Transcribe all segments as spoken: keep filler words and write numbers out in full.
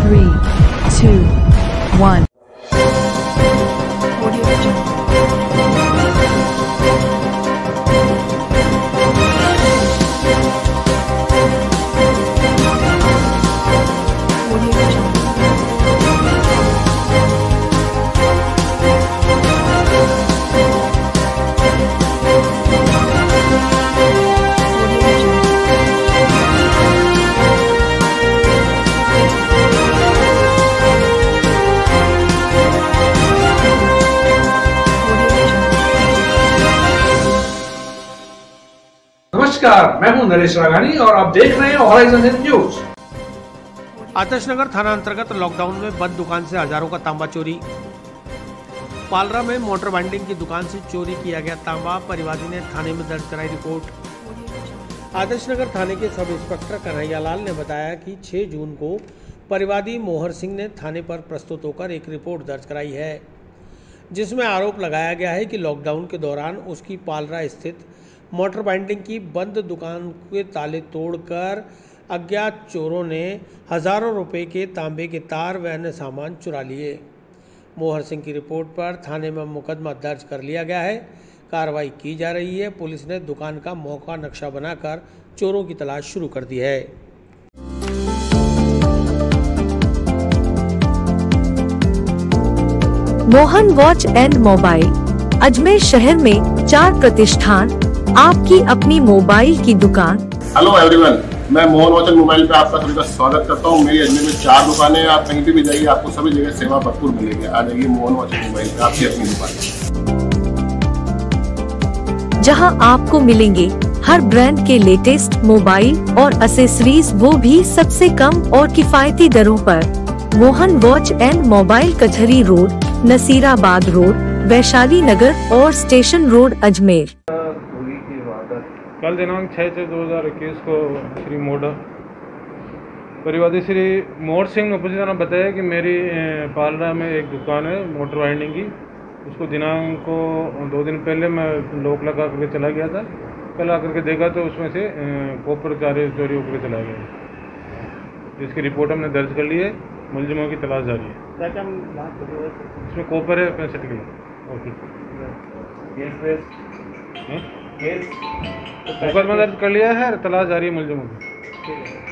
three, two, one. नमस्कार, मैं हूं नरेश राघानी और आप देख रहे हैं हॉराइजन न्यूज। आदर्शनगर थाना अंतर्गत लॉकडाउन में बंद दुकान से हजारों का तांबा चोरी। पालरा में मोटर बाइंडिंग की दुकान से चोरी किया गया तांबा, परिवादी ने थाने में दर्ज कराई रिपोर्ट। आदर्शनगर थाने के सब इंस्पेक्टर कन्हैया लाल ने बताया कि छह जून को परिवादी मोहर सिंह ने थाने पर प्रस्तुत होकर एक रिपोर्ट दर्ज कराई है, जिसमें आरोप लगाया गया है कि लॉकडाउन के दौरान उसकी पालरा स्थित मोटर बाइंडिंग की बंद दुकान के ताले तोड़कर अज्ञात चोरों ने हजारों रुपए के तांबे के तार व अन्य सामान चुरा लिए। मोहर सिंह की रिपोर्ट पर थाने में मुकदमा दर्ज कर लिया गया है। कार्रवाई की जा रही है। पुलिस ने दुकान का मौका नक्शा बनाकर चोरों की तलाश शुरू कर दी है। Mohan watch and mobile Ajmer शहर में चार प्रतिष्ठान, आपकी अपनी मोबाइल की दुकान। हेलो एवरीवन, मैं मोहन वॉच एंड मोबाइल पे आपका सभी का स्वागत करता हूँ। मेरी अजमेर में चार दुकानें हैं। आप कहीं पे भी जाइए, आपको सभी जगह सेवा भरपूर मिलेगी। आ जाइए मोहन वॉच एंड मोबाइल पे, आपकी अपनी दुकान, जहां आपको मिलेंगे हर ब्रांड के लेटेस्ट मोबाइल और एसेसरीज, वो भी सबसे कम और किफायती दरों पर। मोहन वॉच एंड मोबाइल कचहरी रोड, नसीराबाद रोड, वैशाली नगर और स्टेशन रोड, अजमेर। कल दिनांक छः छः दो हज़ार इक्कीस को श्री मोडा परिवादी श्री मोहर सिंह ने पूछताछ में बताया कि मेरी पालरा में एक दुकान है मोटर वाइंडिंग की। उसको दिनांक को दो दिन पहले मैं लॉक लगा करके चला गया था। कल आकर के देखा तो उसमें से कॉपर चारे चोरी होकर चला गया, जिसकी रिपोर्ट हमने दर्ज कर ली है। मुलजिमों की तलाश जारी है। क्या क्या इसमें कॉपर है पैंसठ किलो और मुकदमा दर्ज कर लिया है। तलाश जारी है मुलजिमों की।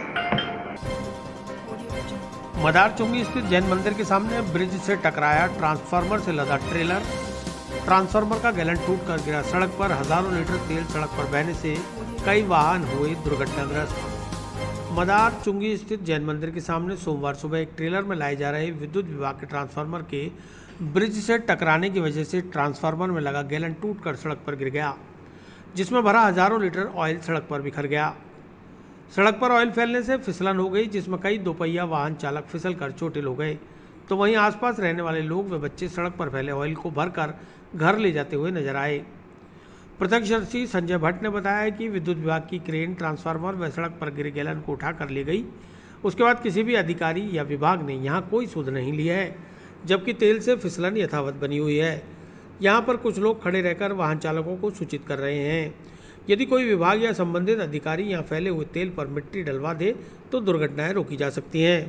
मदार चुंगी स्थित जैन मंदिर के सामने ब्रिज से टकराया ट्रांसफार्मर से लदा ट्रेलर। ट्रांसफार्मर का गैलन टूट कर गिरा सड़क पर। हजारों लीटर तेल सड़क पर बहने से कई वाहन हुए दुर्घटनाग्रस्त। मदार चुंगी स्थित जैन मंदिर के सामने सोमवार सुबह एक ट्रेलर में लाए जा रहे विद्युत विभाग के ट्रांसफार्मर के ब्रिज से टकराने की वजह से ट्रांसफार्मर में लगा गैलन टूटकर सड़क पर गिर गया, जिसमें भरा हजारों लीटर ऑयल सड़क पर बिखर गया। सड़क पर ऑयल फैलने से फिसलन हो गई, जिसमें कई दोपहिया वाहन चालक फिसल कर चोटिल हो गए, तो वहीं आसपास रहने वाले लोग व बच्चे सड़क पर फैले ऑयल को भरकर घर ले जाते हुए नजर आए। प्रत्यक्षदर्शी संजय भट्ट ने बताया कि विद्युत विभाग की क्रेन ट्रांसफार्मर व सड़क पर गिरे गैलन को उठा कर ले गई। उसके बाद किसी भी अधिकारी या विभाग ने यहाँ कोई सुध नहीं लिया है, जबकि तेल से फिसलन यथावत बनी हुई है। यहाँ पर कुछ लोग खड़े रहकर वाहन चालकों को सूचित कर रहे हैं। यदि कोई विभाग या संबंधित अधिकारी यहाँ फैले हुए तेल पर मिट्टी डलवा दे तो दुर्घटनाएं रोकी जा सकती हैं।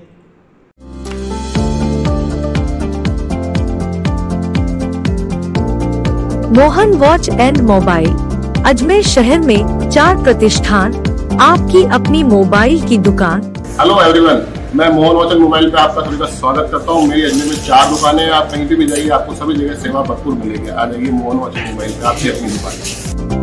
Mohan watch and mobile Ajmer शहर में चार प्रतिष्ठान, आपकी अपनी मोबाइल की दुकान। हेलो एवरीवन, मैं मोहन वॉच एंड मोबाइल पे आपका सभी का स्वागत करता हूँ। मेरी अजमेर में चार दुकानें हैं। आप कहीं पे भी जाइए, आपको सभी जगह सेवा भरपूर मिलेगी। आ जाइए मोहन वॉच एंड मोबाइल पे, आपकी अपनी दुकान,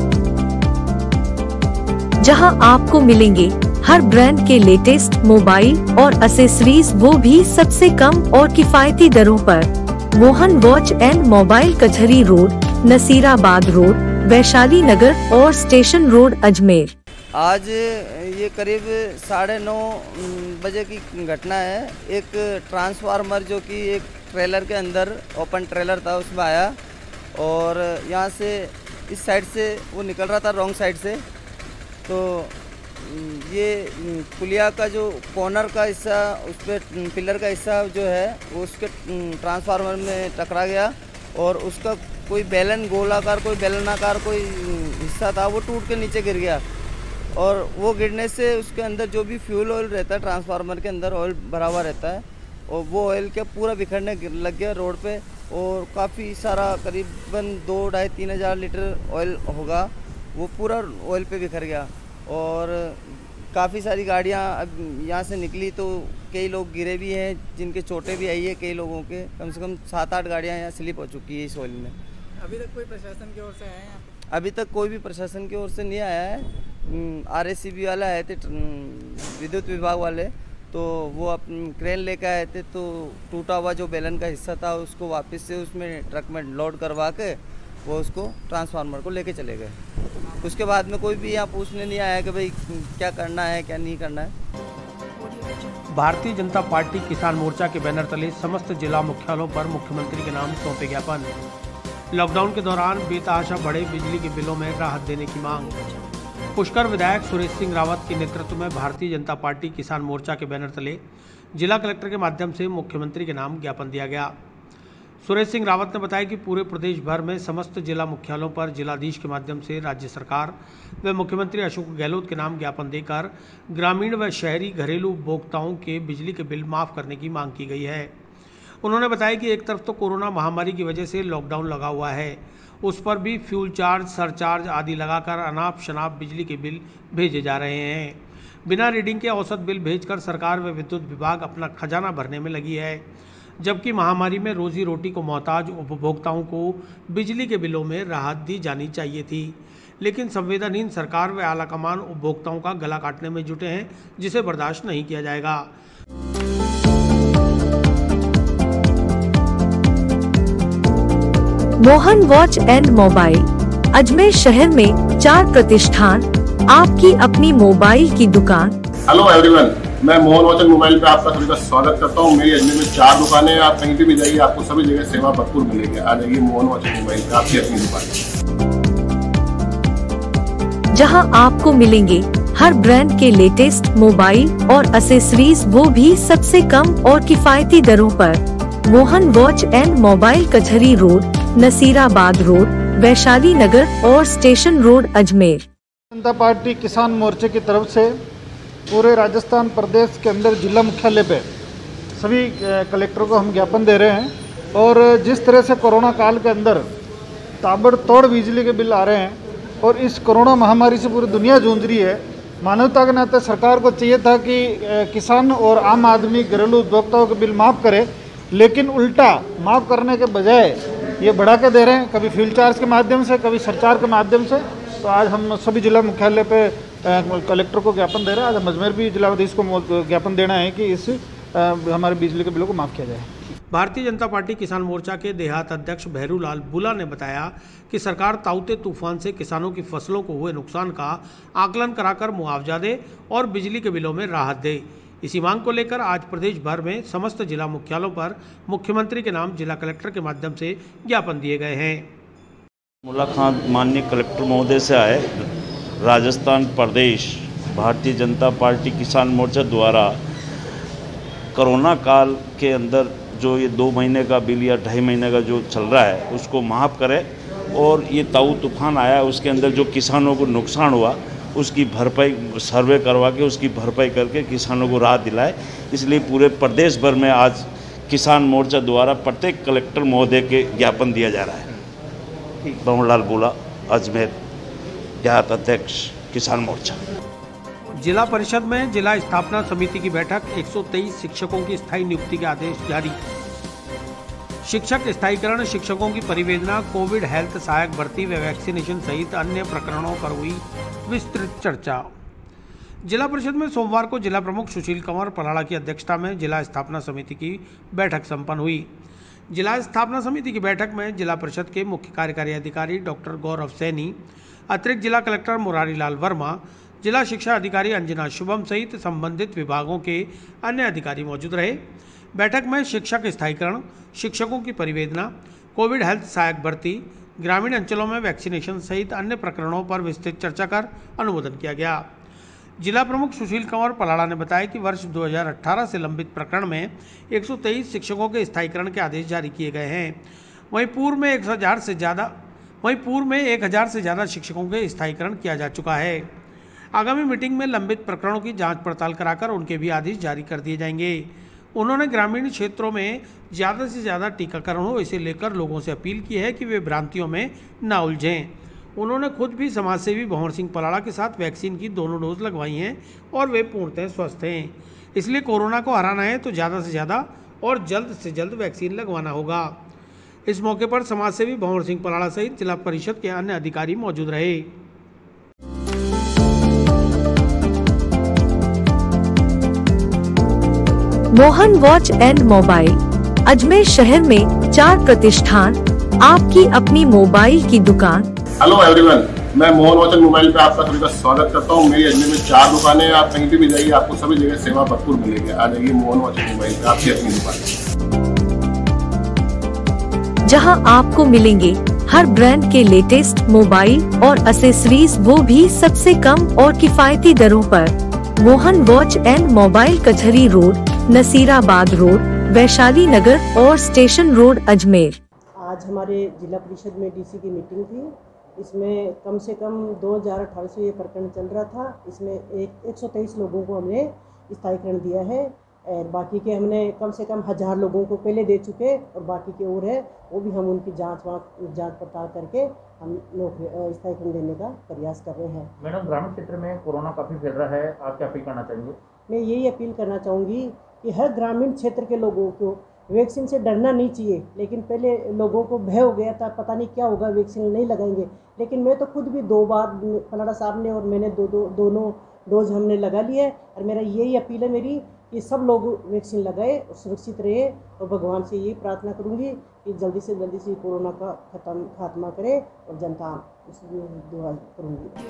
जहां आपको मिलेंगे हर ब्रांड के लेटेस्ट मोबाइल और एसेसरीज, वो भी सबसे कम और किफायती दरों पर। मोहन वॉच एंड मोबाइल कचहरी रोड, नसीराबाद रोड, वैशाली नगर और स्टेशन रोड, अजमेर। आज ये करीब साढ़े नौ बजे की घटना है। एक ट्रांसफार्मर जो कि एक ट्रेलर के अंदर ओपन ट्रेलर था, उसमें आया और यहाँ से इस साइड से वो निकल रहा था रॉन्ग साइड से। तो ये पुलिया का जो कॉर्नर का हिस्सा, उस पर पिलर का हिस्सा जो है वो उसके ट्रांसफार्मर में टकरा गया और उसका कोई बेलन गोलाकार कोई बेलनाकार कोई हिस्सा था वो टूट के नीचे गिर गया। और वो गिरने से उसके अंदर जो भी फ्यूल ऑयल रहता है, ट्रांसफार्मर के अंदर ऑयल भरा हुआ रहता है, और वो ऑयल क्या पूरा बिखरने लग गया रोड पे, और काफ़ी सारा करीबन दो ढाई तीन हज़ार लीटर ऑयल होगा, वो पूरा ऑयल पे बिखर गया। और काफ़ी सारी गाड़ियाँ अब यहाँ से निकली तो कई लोग गिरे भी हैं, जिनके चोटें भी आई है, कई लोगों के कम से कम सात आठ गाड़ियाँ यहाँ स्लिप हो चुकी है इस ऑयल में। अभी तक कोई प्रशासन की ओर से आया है? अभी तक कोई भी प्रशासन की ओर से नहीं आया है। आर एस सी बी वाला आए थे, विद्युत विभाग वाले, तो वो अपन क्रेन लेकर आए थे, तो टूटा हुआ जो बेलन का हिस्सा था उसको वापस से उसमें ट्रक में लोड करवा के वो उसको ट्रांसफार्मर को लेके चले गए। उसके बाद में कोई भी यहाँ पूछने नहीं आया कि भाई क्या करना है क्या नहीं करना है। भारतीय जनता पार्टी किसान मोर्चा के बैनर तले समस्त जिला मुख्यालयों पर मुख्यमंत्री के नाम सौंपे ज्ञापन। लॉकडाउन के दौरान बेतहाशा बढ़े बिजली के बिलों में राहत देने की मांग। पुष्कर विधायक सुरेश सिंह रावत के नेतृत्व में भारतीय जनता पार्टी किसान मोर्चा के बैनर तले जिला कलेक्टर के माध्यम से मुख्यमंत्री के नाम ज्ञापन दिया गया। सुरेश सिंह रावत ने बताया कि पूरे प्रदेश भर में समस्त जिला मुख्यालयों पर जिलाधीश के माध्यम से राज्य सरकार व मुख्यमंत्री अशोक गहलोत के नाम ज्ञापन देकर ग्रामीण व शहरी घरेलू उपभोक्ताओं के बिजली के बिल माफ करने की मांग की गई है। उन्होंने बताया कि एक तरफ तो कोरोना महामारी की वजह से लॉकडाउन लगा हुआ है, उस पर भी फ्यूल चार्ज, सरचार्ज आदि लगाकर अनाप शनाप बिजली के बिल भेजे जा रहे हैं। बिना रीडिंग के औसत बिल भेजकर सरकार व विद्युत विभाग अपना खजाना भरने में लगी है, जबकि महामारी में रोजी रोटी को मोहताज उपभोक्ताओं को बिजली के बिलों में राहत दी जानी चाहिए थी। लेकिन संवेदनहीन सरकार व आलाकमान उपभोक्ताओं का गला काटने में जुटे हैं, जिसे बर्दाश्त नहीं किया जाएगा। Mohan watch and mobile Ajmer शहर में चार प्रतिष्ठान, आपकी अपनी मोबाइल की दुकान। हेलो एवरीवन, मैं मोहन वॉच एंड मोबाइल पे आपका सभी का स्वागत करता हूँ। मेरी अजमेर में चार दुकानें हैं, आप कहीं भी जाइए आपको सभी जगह सेवा भरपूर मिलेगी। आ जाइए मोहन वॉच एंड मोबाइल पे, आपकी अपनी दुकान, जहां आपको मिलेंगे हर ब्रांड के लेटेस्ट मोबाइल और एसेसरीज, वो भी सबसे कम और किफायती दरों पर। मोहन वॉच एंड मोबाइल कचहरी रोड, नसीराबाद रोड, वैशाली नगर और स्टेशन रोड, अजमेर। जनता पार्टी किसान मोर्चे की तरफ से पूरे राजस्थान प्रदेश के अंदर जिला मुख्यालय पे सभी कलेक्टरों को हम ज्ञापन दे रहे हैं। और जिस तरह से कोरोना काल के अंदर ताबड़तोड़ बिजली के बिल आ रहे हैं और इस कोरोना महामारी से पूरी दुनिया जूझ रही है, मानवता के नाते सरकार को चाहिए था कि किसान और आम आदमी घरेलू उपभोक्ताओं के बिल माफ़ करे, लेकिन उल्टा माफ़ करने के बजाय ये बढ़ा के दे रहे हैं, कभी फ्यूल चार्ज के माध्यम से, कभी सरचार्ज के माध्यम से। तो आज हम सभी जिला मुख्यालय पे कलेक्टर को ज्ञापन दे रहे हैं। आज हम अजमेर भी जिलाधीश को ज्ञापन देना है कि इस हमारे बिजली के बिलों को माफ़ किया जाए। भारतीय जनता पार्टी किसान मोर्चा के देहात अध्यक्ष भैरूलाल बुला ने बताया कि सरकार ताउते तूफान से किसानों की फसलों को हुए नुकसान का आकलन कराकर मुआवजा दे और बिजली के बिलों में राहत दे। इसी मांग को लेकर आज प्रदेश भर में समस्त जिला मुख्यालयों पर मुख्यमंत्री के नाम जिला कलेक्टर के माध्यम से ज्ञापन दिए गए हैं। मुलाकात माननीय कलेक्टर महोदय से आए। राजस्थान प्रदेश भारतीय जनता पार्टी किसान मोर्चा द्वारा कोरोना काल के अंदर जो ये दो महीने का बिल या ढाई महीने का जो चल रहा है उसको माफ़ करे, और ये ताऊ तूफान आया उसके अंदर जो किसानों को नुकसान हुआ उसकी भरपाई सर्वे करवा के उसकी भरपाई करके किसानों को राहत दिलाए। इसलिए पूरे प्रदेश भर में आज किसान मोर्चा द्वारा प्रत्येक कलेक्टर महोदय के ज्ञापन दिया जा रहा है। भैरूलाल बुला, अजमेर, देहात अध्यक्ष किसान मोर्चा। जिला परिषद में जिला स्थापना समिति की बैठक, एक सौ तेईस शिक्षकों की स्थायी नियुक्ति के आदेश जारी। शिक्षक स्थायीकरण, शिक्षकों की परिवेदना, कोविड हेल्थ सहायक भर्ती व वैक्सीनेशन सहित अन्य प्रकरणों पर हुई विस्तृत चर्चा। जिला परिषद में सोमवार को जिला प्रमुख सुशील कंवर पलाड़ा की अध्यक्षता में जिला स्थापना समिति की बैठक संपन्न हुई। जिला स्थापना समिति की बैठक में जिला परिषद के मुख्य कार्यकारी अधिकारी डॉक्टर गौरव सैनी, अतिरिक्त जिला कलेक्टर मुरारी लाल वर्मा, जिला शिक्षा अधिकारी अंजना शुभम सहित संबंधित विभागों के अन्य अधिकारी मौजूद रहे। बैठक में शिक्षक स्थायीकरण, शिक्षकों की परिवेदना, कोविड हेल्थ सहायक भर्ती, ग्रामीण अंचलों में वैक्सीनेशन सहित अन्य प्रकरणों पर विस्तृत चर्चा कर अनुमोदन किया गया। जिला प्रमुख सुशील कंवर पलाड़ा ने बताया कि वर्ष दो हज़ार अठारह से लंबित प्रकरण में एक सौ तेईस शिक्षकों के स्थायीकरण के आदेश जारी किए गए हैं। वहीं पूर्व में एक हजार से ज़्यादा वहीं पूर्व में एक हजार से ज़्यादा शिक्षकों के स्थायीकरण किया जा चुका है। आगामी मीटिंग में लंबित प्रकरणों की जांच पड़ताल कराकर उनके भी आदेश जारी कर दिए जाएंगे। उन्होंने ग्रामीण क्षेत्रों में ज़्यादा से ज़्यादा टीकाकरण हो, इसे लेकर लोगों से अपील की है कि वे भ्रांतियों में न उलझें। उन्होंने खुद भी समाजसेवी भंवर सिंह पलाड़ा के साथ वैक्सीन की दोनों डोज लगवाई हैं और वे पूर्णतः स्वस्थ हैं। इसलिए कोरोना को हराना है तो ज़्यादा से ज़्यादा और जल्द से जल्द वैक्सीन लगवाना होगा। इस मौके पर समाजसेवी भंवर सिंह पलाड़ा सहित जिला परिषद के अन्य अधिकारी मौजूद रहे। Mohan watch and mobile Ajmer शहर में चार प्रतिष्ठान, आपकी अपनी मोबाइल की दुकान। हेलो एवरीवन, मैं मोहन वॉच एंड मोबाइल पे आपका सभी का स्वागत करता हूँ। मेरी अजमेर में चार दुकानें हैं, आप कहीं भी, भी जाइए आपको सभी जगह सेवा भरपूर मिलेगी। आ जाइए मोहन वॉच एंड मोबाइल पे, आपकी अपनी दुकान, जहां आपको मिलेंगे हर ब्रांड के लेटेस्ट मोबाइल और एसेसरीज, वो भी सबसे कम और किफायती दरों पर। मोहन वॉच एंड मोबाइल कचहरी रोड, नसीराबाद रोड, वैशाली नगर और स्टेशन रोड अजमेर। आज हमारे जिला परिषद में डीसी की मीटिंग थी। इसमें कम से कम दो हज़ार अठारह से ये प्रकरण चल रहा था। इसमें एक एक सौ तेईस लोगों को हमने स्थायीकरण दिया है और बाकी के हमने कम से कम हज़ार लोगों को पहले दे चुके और बाकी के और है वो भी हम उनकी जांच वाँच जांच पड़ताल करके हम नौकरी स्थायीकरण देने का प्रयास कर रहे हैं। मैडम, ग्रामीण क्षेत्र में कोरोना काफ़ी फैल रहा है, आप क्या अपील करना चाहेंगे? मैं यही अपील करना चाहूँगी कि हर ग्रामीण क्षेत्र के लोगों को वैक्सीन से डरना नहीं चाहिए। लेकिन पहले लोगों को भय हो गया था, पता नहीं क्या होगा, वैक्सीन नहीं लगाएंगे। लेकिन मैं तो खुद भी दो बार, पलाड़ा साहब ने और मैंने दो दो दोनों डोज हमने लगा लिया है। और मेरा यही अपील है मेरी कि सब लोग वैक्सीन लगाए और सुरक्षित रहे। और भगवान से यही प्रार्थना करूंगी कि जल्दी से जल्दी से कोरोना का खत्म खात्मा करे और जनता उसकी दुआ करूंगी।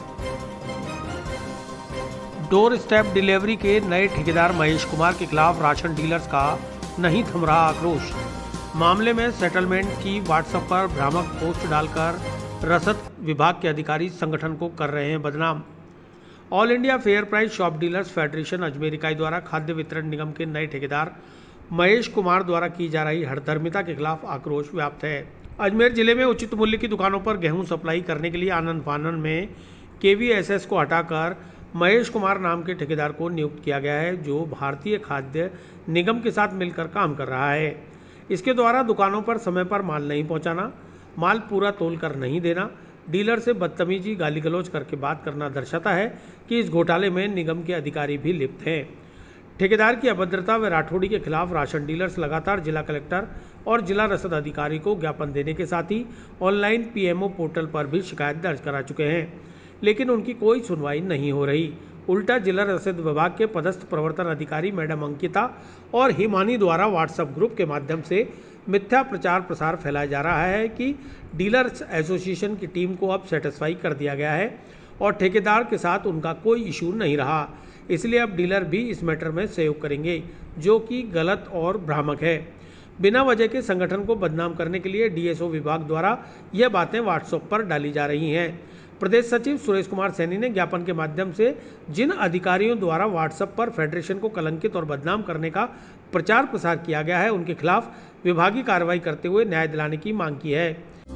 डोर स्टेप डिलीवरी के नए ठेकेदार महेश कुमार के खिलाफ राशन डीलर्स का नहीं थम रहा आक्रोश। मामले में सेटलमेंट की व्हाट्सएप पर भ्रामक पोस्ट डालकर रसद विभाग के अधिकारी संगठन को कर रहे हैं बदनाम। All India fair price shop dealers federation Ajmer इकाई द्वारा खाद्य वितरण निगम के नए ठेकेदार महेश कुमार द्वारा की जा रही हठधर्मिता के खिलाफ आक्रोश व्याप्त है। अजमेर जिले में उचित मूल्य की दुकानों पर गेहूं सप्लाई करने के लिए आनंद फानन में केवीएसएस को हटाकर महेश कुमार नाम के ठेकेदार को नियुक्त किया गया है, जो भारतीय खाद्य निगम के साथ मिलकर काम कर रहा है। इसके द्वारा दुकानों पर समय पर माल नहीं पहुंचाना, माल पूरा तोल कर नहीं देना, डीलर से बदतमीजी, गाली गलौज करके बात करना दर्शाता है कि इस घोटाले में निगम के अधिकारी भी लिप्त हैं। ठेकेदार की अभद्रता व राठौड़ी के खिलाफ राशन डीलर्स लगातार जिला कलेक्टर और जिला रसद अधिकारी को ज्ञापन देने के साथ ही ऑनलाइन पीएमओ पोर्टल पर भी शिकायत दर्ज करा चुके हैं, लेकिन उनकी कोई सुनवाई नहीं हो रही। उल्टा जिला रसद विभाग के पदस्थ प्रवर्तन अधिकारी मैडम अंकिता और हिमानी द्वारा व्हाट्सएप ग्रुप के माध्यम से मिथ्या प्रचार प्रसार फैलाया जा रहा है कि डीलर्स एसोसिएशन की टीम को अब सेटिस्फाई कर दिया गया है और ठेकेदार के साथ उनका कोई इशू नहीं रहा, इसलिए अब डीलर भी इस मैटर में सहयोग करेंगे, जो कि गलत और भ्रामक है। बिना वजह के संगठन को बदनाम करने के लिए डीएसओ विभाग द्वारा यह बातें व्हाट्सएप पर डाली जा रही हैं। प्रदेश सचिव सुरेश कुमार सैनी ने ज्ञापन के माध्यम से जिन अधिकारियों द्वारा व्हाट्सएप पर फेडरेशन को कलंकित और बदनाम करने का प्रचार प्रसार किया गया है, उनके खिलाफ विभागीय कार्रवाई करते हुए न्याय दिलाने की मांग की है।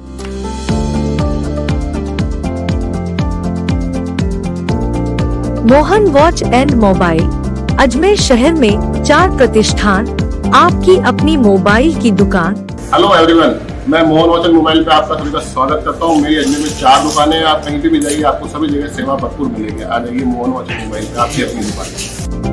Mohan watch and mobile Ajmer शहर में चार प्रतिष्ठान, आपकी अपनी मोबाइल की दुकान। हेलो एवरीवन, मैं मोहन वॉच एंड मोबाइल पे आपका सभी का स्वागत करता हूँ। मेरी अजमेर में चार दुकानें हैं, आप कहीं भी, भी जाइए आपको सभी जगह सेवा भरपूर मिलेगी। आ जाइए मोहन वॉच एंड मोबाइल पे, आपकी अपनी दुकान,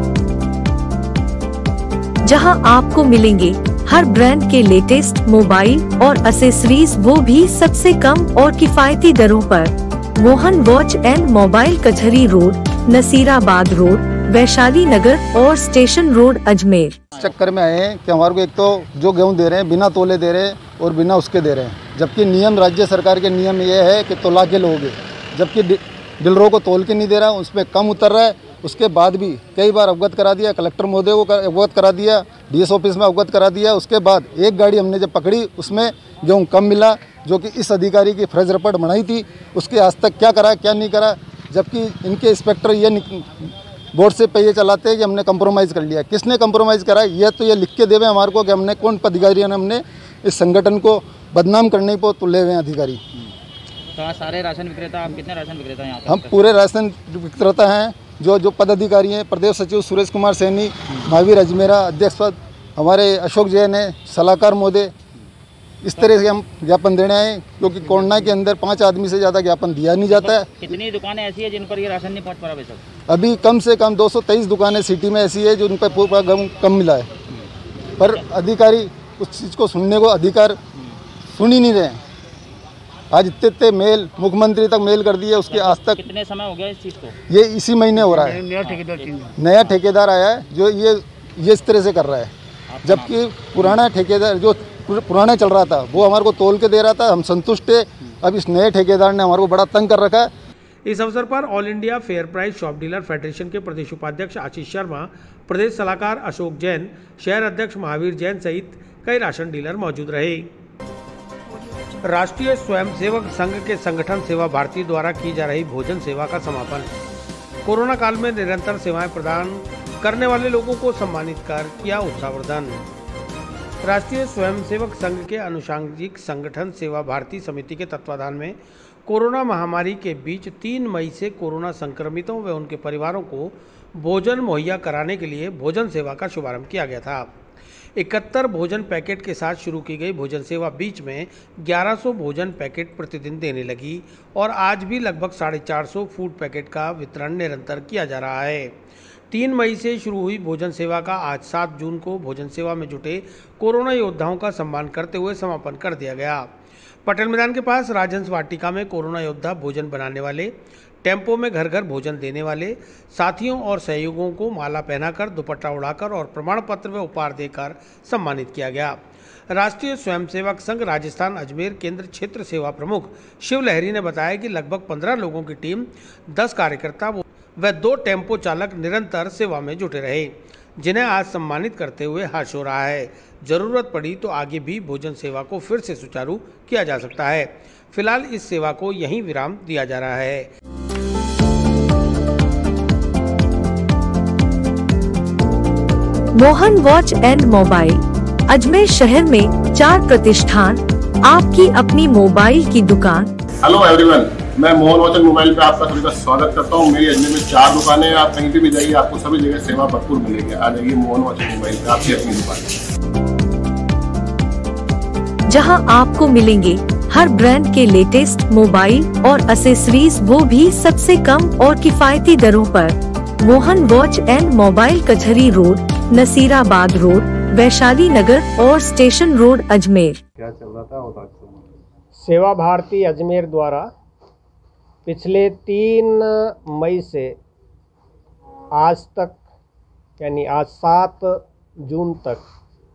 जहां आपको मिलेंगे हर ब्रांड के लेटेस्ट मोबाइल और एसेसरीज, वो भी सबसे कम और किफायती दरों पर। मोहन वॉच एंड मोबाइल कचहरी रोड, नसीराबाद रोड, वैशाली नगर और स्टेशन रोड अजमेर। चक्कर में आए हैं कि हमारे को एक तो जो गेहूं दे रहे हैं बिना तोले दे रहे हैं और बिना उसके दे रहे हैं, जबकि नियम राज्य सरकार के नियम ये है कि तोला के लोगे, जबकि डीलरों को तोल के नहीं दे रहा, उसमें कम उतर रहा है। उसके बाद भी कई बार अवगत करा दिया, कलेक्टर महोदय को अवगत करा दिया, डीएस ऑफिस में अवगत करा दिया। उसके बाद एक गाड़ी हमने जब पकड़ी उसमें गेहूँ कम मिला, जो कि इस अधिकारी की फ्रेज रिपोर्ट बनाई थी, उसके आज तक क्या करा क्या नहीं करा, जबकि इनके इंस्पेक्टर ये बोर्ड से पहिए चलाते हैं कि हमने कंप्रोमाइज़ कर लिया। किसने कंप्रोमाइज़ करा, यह तो ये लिख के देवे हमारे को कि हमने कौन अधिकारियों ने हमने इस संगठन को बदनाम करने को तुले हुए हैं अधिकारी। तो सारे राशन विक्रेता, आप कितने राशन विक्रेता हैं यहाँ पे? हम पूरे राशन विक्रेता हैं, जो जो पदाधिकारी हैं, प्रदेश सचिव सुरेश कुमार सैनी, महावीर अजमेरा अध्यक्ष पद, हमारे अशोक जैन है, सलाहकार महोदय, इस तरह से हम ज्ञापन देने आए, क्योंकि कोरोना के अंदर पाँच आदमी से ज़्यादा ज्ञापन दिया नहीं जाता है। कितनी दुकानें ऐसी है जिन पर ये राशन नहीं पहुँच पा रहा है सर? अभी कम से कम दो सौ तेईस दुकानें सिटी में ऐसी है जो उन पर पूरा कम कम मिला है, पर अधिकारी उस चीज़ को सुनने को अधिकार सुन ही नहीं रहे हैं। आज इतने इतने मेल मुख्यमंत्री तक मेल कर दिए, उसके आज तक कितने समय हो गया इस चीज़ को? ये इसी महीने हो रहा है। नया ठेकेदार नया ठेकेदार आया है जो ये ये इस तरह से कर रहा है, जबकि पुराना ठेकेदार जो पुराना चल रहा था वो हमारे को तोल के दे रहा था, हम संतुष्ट है। अब इस नए ठेकेदार ने हमारे को बड़ा तंग कर रखा है। इस अवसर पर all India fair price shop dealer federation के प्रदेश उपाध्यक्ष आशीष शर्मा, प्रदेश सलाहकार अशोक जैन, शहर अध्यक्ष महावीर जैन सहित कई राशन डीलर मौजूद रहे। राष्ट्रीय स्वयंसेवक संघ के संगठन सेवा भारती द्वारा की जा रही भोजन सेवा का समापन। कोरोना काल में निरंतर सेवाएं प्रदान करने वाले लोगों को सम्मानित कर किया उत्साहवर्धन। राष्ट्रीय स्वयंसेवक संघ के अनुषांगिक संगठन सेवा भारती समिति के तत्वाधान में कोरोना महामारी के बीच तीन मई से कोरोना संक्रमितों व उनके परिवारों को भोजन मुहैया कराने के लिए भोजन सेवा का शुभारंभ किया गया था। इकहत्तर भोजन पैकेट के साथ शुरू की गई भोजन सेवा बीच में ग्यारह सौ भोजन पैकेट प्रतिदिन देने लगी और आज भी लगभग साढ़े चार सौ फूड पैकेट का वितरण निरंतर किया जा रहा है। तीन मई से शुरू हुई भोजन सेवा का आज सात जून को भोजन सेवा में जुटे कोरोना योद्धाओं का सम्मान करते हुए समापन कर दिया गया। पटेल मैदान के पास राजहंस वाटिका में कोरोना योद्धा भोजन बनाने वाले, टेम्पो में घर घर भोजन देने वाले साथियों और सहयोगियों को माला पहनाकर, दुपट्टा उड़ाकर और प्रमाण पत्र व उपहार देकर सम्मानित किया गया। राष्ट्रीय स्वयंसेवक संघ राजस्थान अजमेर केंद्र क्षेत्र सेवा प्रमुख शिव लहरी ने बताया कि लगभग पंद्रह लोगों की टीम, दस कार्यकर्ता व दो टेम्पो चालक निरंतर सेवा में जुटे रहे, जिन्हें आज सम्मानित करते हुए हर्ष हो रहा है। जरूरत पड़ी तो आगे भी भोजन सेवा को फिर से सुचारू किया जा सकता है। फिलहाल इस सेवा को यहीं विराम दिया जा रहा है। Mohan watch and mobile Ajmer शहर में चार प्रतिष्ठान, आपकी अपनी मोबाइल की दुकान। हेलो एवरीवन, मैं मोहन वॉच एंड मोबाइल पे आपका सभी का स्वागत करता हूँ। मेरी अजमेर में चार दुकानें हैं, आप कहीं भी, भी जाइए आपको सभी जगह सेवा भरपूर मिलेगी। आ जाइए मोहन वॉच एंड मोबाइल पे, आपकी अपनी दुकान, जहां आपको मिलेंगे हर ब्रांड के लेटेस्ट मोबाइल और एसेसरीज, वो भी सबसे कम और किफायती दरों पर। मोहन वॉच एंड मोबाइल कचहरी रोड, नसीराबाद रोड, वैशाली नगर और स्टेशन रोड अजमेर। क्या चल रहा था? सेवा भारती अजमेर द्वारा पिछले तीन मई से आज तक, यानी आज सात जून तक,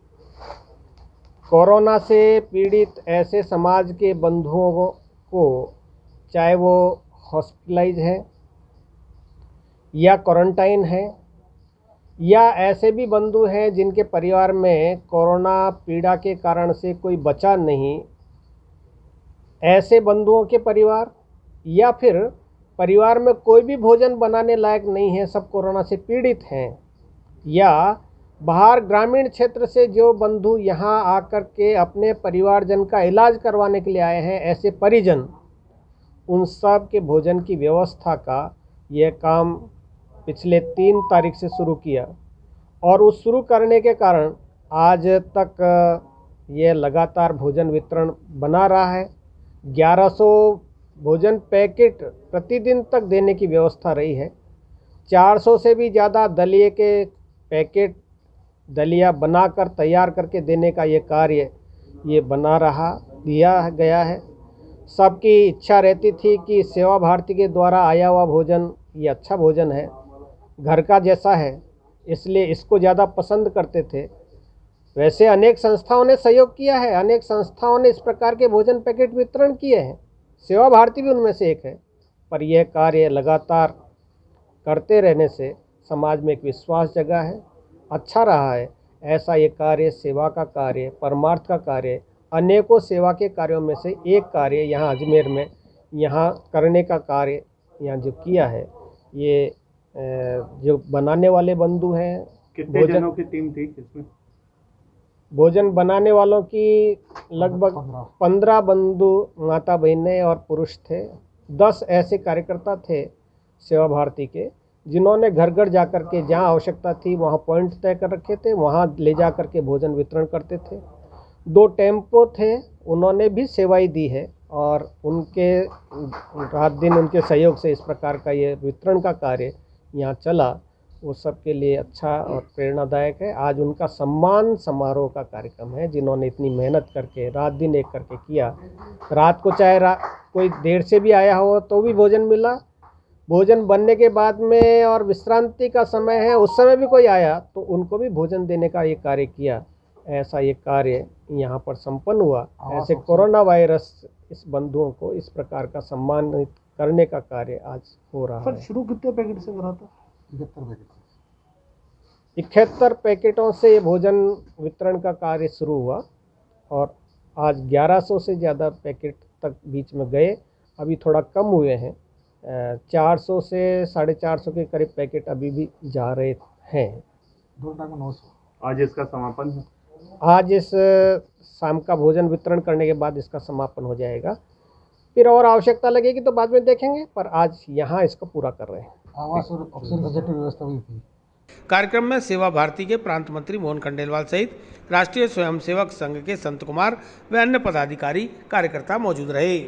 कोरोना से पीड़ित ऐसे समाज के बंधुओं को, चाहे वो हॉस्पिटलाइज हैं या क्वारंटाइन हैं या ऐसे भी बंधु हैं जिनके परिवार में कोरोना पीड़ा के कारण से कोई बचा नहीं, ऐसे बंधुओं के परिवार या फिर परिवार में कोई भी भोजन बनाने लायक नहीं है, सब कोरोना से पीड़ित हैं, या बाहर ग्रामीण क्षेत्र से जो बंधु यहाँ आकर के अपने परिवारजन का इलाज करवाने के लिए आए हैं, ऐसे परिजन, उन सब के भोजन की व्यवस्था का यह काम पिछले तीन तारीख से शुरू किया और उस शुरू करने के कारण आज तक ये लगातार भोजन वितरण बना रहा है। ग्यारह सौ भोजन पैकेट प्रतिदिन तक देने की व्यवस्था रही है। चार सौ से भी ज़्यादा दलिए के पैकेट, दलिया बनाकर तैयार करके देने का ये कार्य ये बना रहा दिया गया है। सबकी इच्छा रहती थी कि सेवा भारती के द्वारा आया हुआ भोजन ये अच्छा भोजन है, घर का जैसा है, इसलिए इसको ज़्यादा पसंद करते थे। वैसे अनेक संस्थाओं ने सहयोग किया है, अनेक संस्थाओं ने इस प्रकार के भोजन पैकेट वितरण किए हैं, सेवा भारती भी उनमें से एक है, पर यह कार्य लगातार करते रहने से समाज में एक विश्वास जगा है, अच्छा रहा है। ऐसा ये कार्य, सेवा का कार्य, परमार्थ का कार्य, अनेकों सेवा के कार्यों में से एक कार्य यहाँ अजमेर में यहाँ करने का कार्य यहाँ जो किया है, ये जो बनाने वाले बंधु हैं, कितने जनों की टीम थी इसमें? भोजन बनाने वालों की लगभग पंद्रह बंधु, माता बहनें और पुरुष थे। दस ऐसे कार्यकर्ता थे सेवा भारती के जिन्होंने घर घर जा कर के जहाँ आवश्यकता थी वहाँ पॉइंट तय कर रखे थे, वहाँ ले जा कर के भोजन वितरण करते थे। दो टेम्पो थे, उन्होंने भी सेवाई दी है और उनके रात दिन उनके सहयोग से इस प्रकार का ये वितरण का कार्य यहाँ चला, वो सबके लिए अच्छा और प्रेरणादायक है। आज उनका सम्मान समारोह का कार्यक्रम है, जिन्होंने इतनी मेहनत करके रात दिन एक करके किया। रात को चाहे रा, कोई देर से भी आया हो तो भी भोजन मिला, भोजन बनने के बाद में और विश्रांति का समय है उस समय भी कोई आया तो उनको भी भोजन देने का ये कार्य किया। ऐसा ये कार्य यहाँ पर संपन्न हुआ। ऐसे कोरोना वायरस इस बंधुओं को इस प्रकार का सम्मानित करने का कार्य आज हो रहा है। शुरू कितने पैकेट से करा था? इकहत्तर पैकेट इकहत्तर पैकेटों से ये भोजन वितरण का कार्य शुरू हुआ और आज ग्यारह सौ से ज़्यादा पैकेट तक बीच में गए। अभी थोड़ा कम हुए हैं, चार सौ से साढ़े चार सौ के करीब पैकेट अभी भी जा रहे हैं। दो घंटा नौ सौ। आज इसका समापन है। आज इस शाम का भोजन वितरण करने के बाद इसका समापन हो जाएगा। फिर और आवश्यकता लगेगी तो बाद में देखेंगे, पर आज यहाँ इसको पूरा कर रहे हैं। आवास और ऑक्सीजन फैसिलिटी व्यवस्था भी थी। कार्यक्रम में सेवा भारती के प्रांत मंत्री मोहन खंडेलवाल सहित राष्ट्रीय स्वयंसेवक संघ के संत कुमार व अन्य पदाधिकारी कार्यकर्ता मौजूद रहे।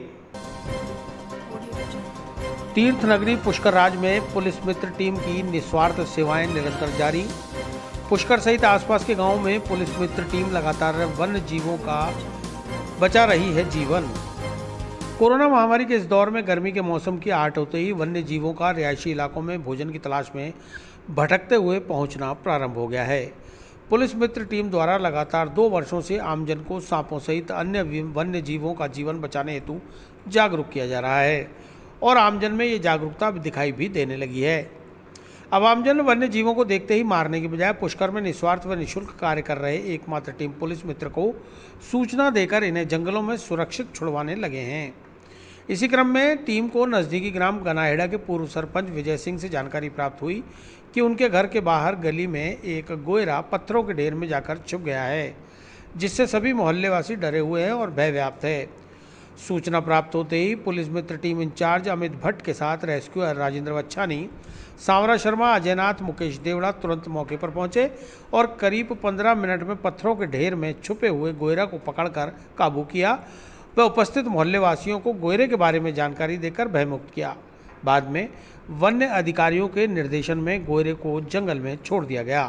तीर्थ नगरी पुष्कर राज में पुलिस मित्र टीम की निस्वार्थ सेवाएं निरंतर जारी। पुष्कर सहित आसपास के गांवों में पुलिस मित्र टीम लगातार वन्य जीवों का बचा रही है जीवन। कोरोना महामारी के इस दौर में गर्मी के मौसम की आहट होते ही वन्य जीवों का रिहायशी इलाकों में भोजन की तलाश में भटकते हुए पहुंचना प्रारंभ हो गया है। पुलिस मित्र टीम द्वारा लगातार दो वर्षों से आमजन को सांपों सहित अन्य वन्य जीवों का जीवन बचाने हेतु जागरूक किया जा रहा है और आमजन में ये जागरूकता दिखाई भी देने लगी है। अब आमजन वन्य जीवों को देखते ही मारने के बजाय पुष्कर में निस्वार्थ व निःशुल्क कार्य कर रहे एकमात्र टीम पुलिस मित्र को सूचना देकर इन्हें जंगलों में सुरक्षित छुड़वाने लगे हैं। इसी क्रम में टीम को नज़दीकी ग्राम गनाहेड़ा के पूर्व सरपंच विजय सिंह से जानकारी प्राप्त हुई कि उनके घर के बाहर गली में एक गोयरा पत्थरों के ढेर में जाकर छुप गया है, जिससे सभी मोहल्लेवासी डरे हुए हैं और भय व्याप्त है। सूचना प्राप्त होते ही पुलिस मित्र टीम इंचार्ज अमित भट्ट के साथ रेस्क्यूअर राजेंद्र वच्छानी, सांवरा शर्मा, अजयनाथ, मुकेश देवड़ा तुरंत मौके पर पहुंचे और करीब पंद्रह मिनट में पत्थरों के ढेर में छुपे हुए गोयरा को पकड़कर काबू किया व उपस्थित मोहल्लेवासियों को गोयरे के बारे में जानकारी देकर भयमुक्त किया। बाद में वन्य अधिकारियों के निर्देशन में गोयरे को जंगल में छोड़ दिया गया।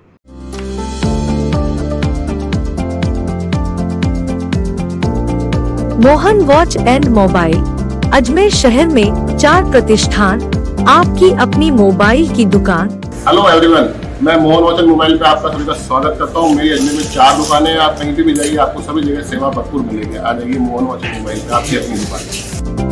Mohan watch and mobile Ajmer शहर में चार प्रतिष्ठान, आपकी अपनी मोबाइल की दुकान। हेलो एवरीवन, मैं मोहन वॉच एंड मोबाइल पे आपका सभी का स्वागत करता हूँ। मेरी अजमेर में चार दुकानें हैं, आप कहीं भी जाइए आपको सभी जगह सेवा भरपूर मिलेगी। आ जाइए मोहन वॉच एंड मोबाइल पे, आपकी अपनी दुकान,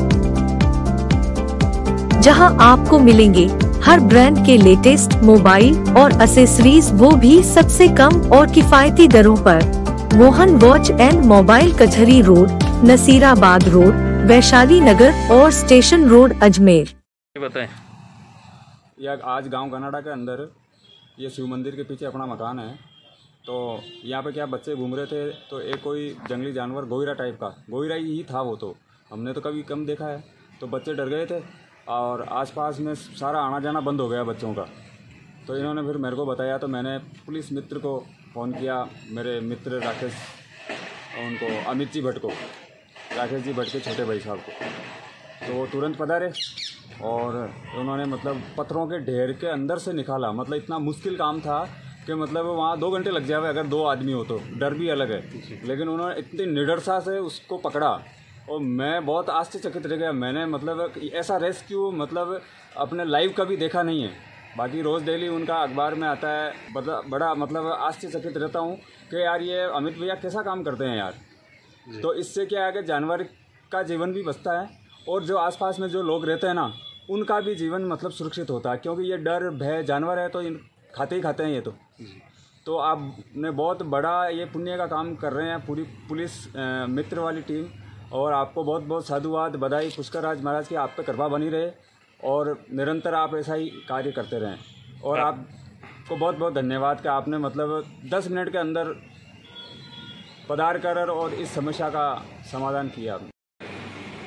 जहां आपको मिलेंगे हर ब्रांड के लेटेस्ट मोबाइल और एसेसरीज, वो भी सबसे कम और किफायती दरों पर। मोहन वॉच एंड मोबाइल कचहरी रोड, नसीराबाद रोड, वैशाली नगर और स्टेशन रोड, अजमेर। बताएं, यह आज गांव गनाडा के अंदर ये शिव मंदिर के पीछे अपना मकान है। तो यहाँ पे क्या बच्चे घूम रहे थे तो एक कोई जंगली जानवर गोयरा टाइप का, गोयरा ही था वो, तो हमने तो कभी कम देखा है। तो बच्चे डर गए थे और आसपास में सारा आना जाना बंद हो गया बच्चों का। तो इन्होंने फिर मेरे को बताया, तो मैंने पुलिस मित्र को फ़ोन किया, मेरे मित्र राकेश, उनको अमित जी भट्ट को, राकेश जी भट्ट के छोटे भाई साहब को। तो वो तुरंत पधारे और उन्होंने मतलब पत्थरों के ढेर के अंदर से निकाला। मतलब इतना मुश्किल काम था कि मतलब वहाँ दो घंटे लग जाए अगर दो आदमी हो तो। डर भी अलग है, लेकिन उन्होंने इतनी निडरता से उसको पकड़ा और मैं बहुत आश्चर्यचकित रह गया। मैंने मतलब ऐसा रेस्क्यू मतलब अपने लाइव कभी देखा नहीं है। बाकी रोज़ डेली उनका अखबार में आता है, बड़ा मतलब आश्चर्यचकित रहता हूँ कि यार ये अमित भैया कैसा काम करते हैं यार। तो इससे क्या है कि जानवर का जीवन भी बचता है और जो आसपास में जो लोग रहते हैं ना, उनका भी जीवन मतलब सुरक्षित होता है, क्योंकि ये डर भय जानवर है तो इन खाते ही खाते हैं ये। तो तो आपने बहुत बड़ा ये पुण्य का काम कर रहे हैं पूरी पुलिस आ, मित्र वाली टीम, और आपको बहुत बहुत साधुवाद, बधाई पुष्कर राज महाराज की आप पे कृपा बनी रहे और निरंतर आप ऐसा ही कार्य करते रहें। और आपको बहुत बहुत धन्यवाद कि आपने मतलब दस मिनट के अंदर पधार कर और इस समस्या का समाधान किया।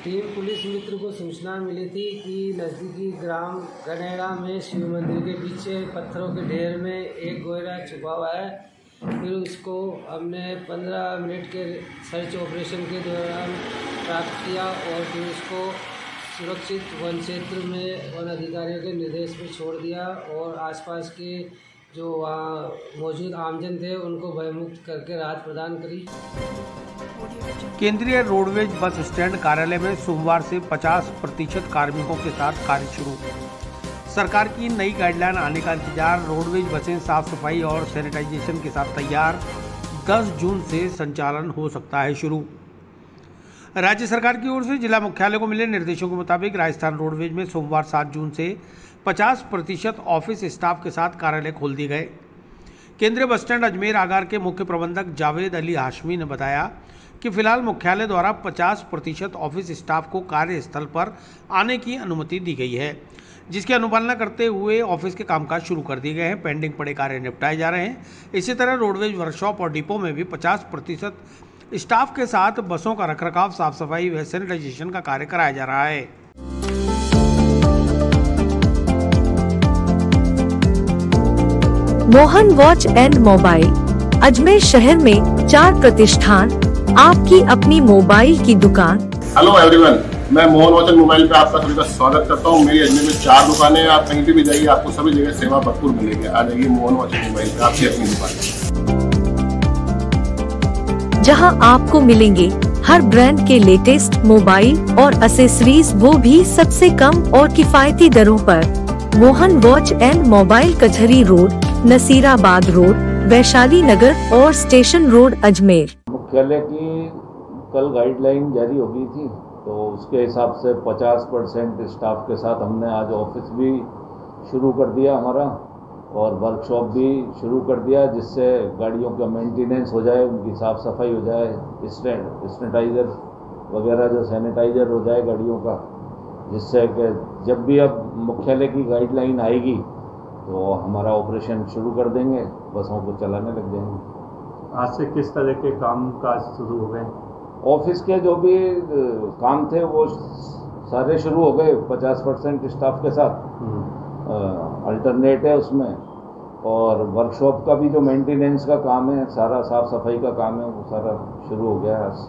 टीम पुलिस मित्र को सूचना मिली थी कि नज़दीकी ग्राम गनेड़ा में शिव मंदिर के पीछे पत्थरों के ढेर में एक गोयरा छुपा हुआ है। फिर उसको हमने पंद्रह मिनट के सर्च ऑपरेशन के दौरान प्राप्त किया और फिर उसको सुरक्षित वन क्षेत्र में वन अधिकारियों के निर्देश पर छोड़ दिया और आसपास के जो वहाँ मौजूद आमजन थे उनको भयमुक्त करके राहत प्रदान करी। केंद्रीय रोडवेज बस स्टैंड कार्यालय में सोमवार से पचास प्रतिशत कार्मिकों के साथ कार्य शुरू। सरकार की नई गाइडलाइन आने का इंतजार। रोडवेज बसें साफ सफाई और सैनिटाइजेशन के साथ तैयार। दस जून से संचालन हो सकता है शुरू। राज्य सरकार की ओर से जिला मुख्यालय को मिले निर्देशों के मुताबिक राजस्थान रोडवेज में सोमवार सात जून से पचास प्रतिशत ऑफिस स्टाफ के साथ कार्यालय खोल दिए गए। केंद्रीय बस स्टैंड अजमेर आगार के मुख्य प्रबंधक जावेद अली हाशमी ने बताया कि फिलहाल मुख्यालय द्वारा पचास प्रतिशत ऑफिस स्टाफ को कार्यस्थल पर आने की अनुमति दी गई है, जिसकी अनुपालना करते हुए ऑफिस के कामकाज शुरू कर दिए गए हैं। पेंडिंग पड़े कार्य निपटाए जा रहे हैं। इसी तरह रोडवेज वर्कशॉप और डिपो में भी पचास प्रतिशत स्टाफ के साथ बसों का रखरखाव, साफ सफाई व सैनिटाइजेशन का कार्य कराया जा रहा है। Mohan watch and mobile Ajmer शहर में चार प्रतिष्ठान, आपकी अपनी मोबाइल की दुकान। हेलो एवरीवन, मैं मोहन वॉच एंड मोबाइल पे आपका सभी का स्वागत करता हूँ। मेरी अजमेर में चार दुकानें हैं। आप कहीं भी, भी जाइए, आपको सभी जगह सेवा भरपूर मिलेगी। आ जाइए मोहन वॉच एंड मोबाइल पे, आपकी अपनी दुकान, जहां आपको मिलेंगे हर ब्रांड के लेटेस्ट मोबाइल और एसेसरीज, वो भी सबसे कम और किफायती दरों पर। मोहन वॉच एंड मोबाइल कचहरी रोड, नसीराबाद रोड, वैशाली नगर और स्टेशन रोड अजमेर। मुख्यालय की कल गाइडलाइन जारी हो गई थी, तो उसके हिसाब से पचास परसेंट स्टाफ के साथ हमने आज ऑफिस भी शुरू कर दिया हमारा और वर्कशॉप भी शुरू कर दिया, जिससे गाड़ियों का मेंटेनेंस हो जाए, उनकी साफ़ सफाई हो जाए, सैनिटाइज़र वगैरह जो सैनिटाइज़र हो जाए गाड़ियों का, जिससे कि जब भी अब मुख्यालय की गाइडलाइन आएगी तो हमारा ऑपरेशन शुरू कर देंगे, बसों को चलाने लग जाएंगे। आज से किस तरह के काम काज शुरू हो गए? ऑफिस के जो भी काम थे वो सारे शुरू हो गए पचास परसेंट स्टाफ के साथ। अल्टरनेट है उसमें, और वर्कशॉप का भी जो मेंटेनेंस का काम है, सारा साफ सफाई का काम है, वो सारा शुरू हो गया है।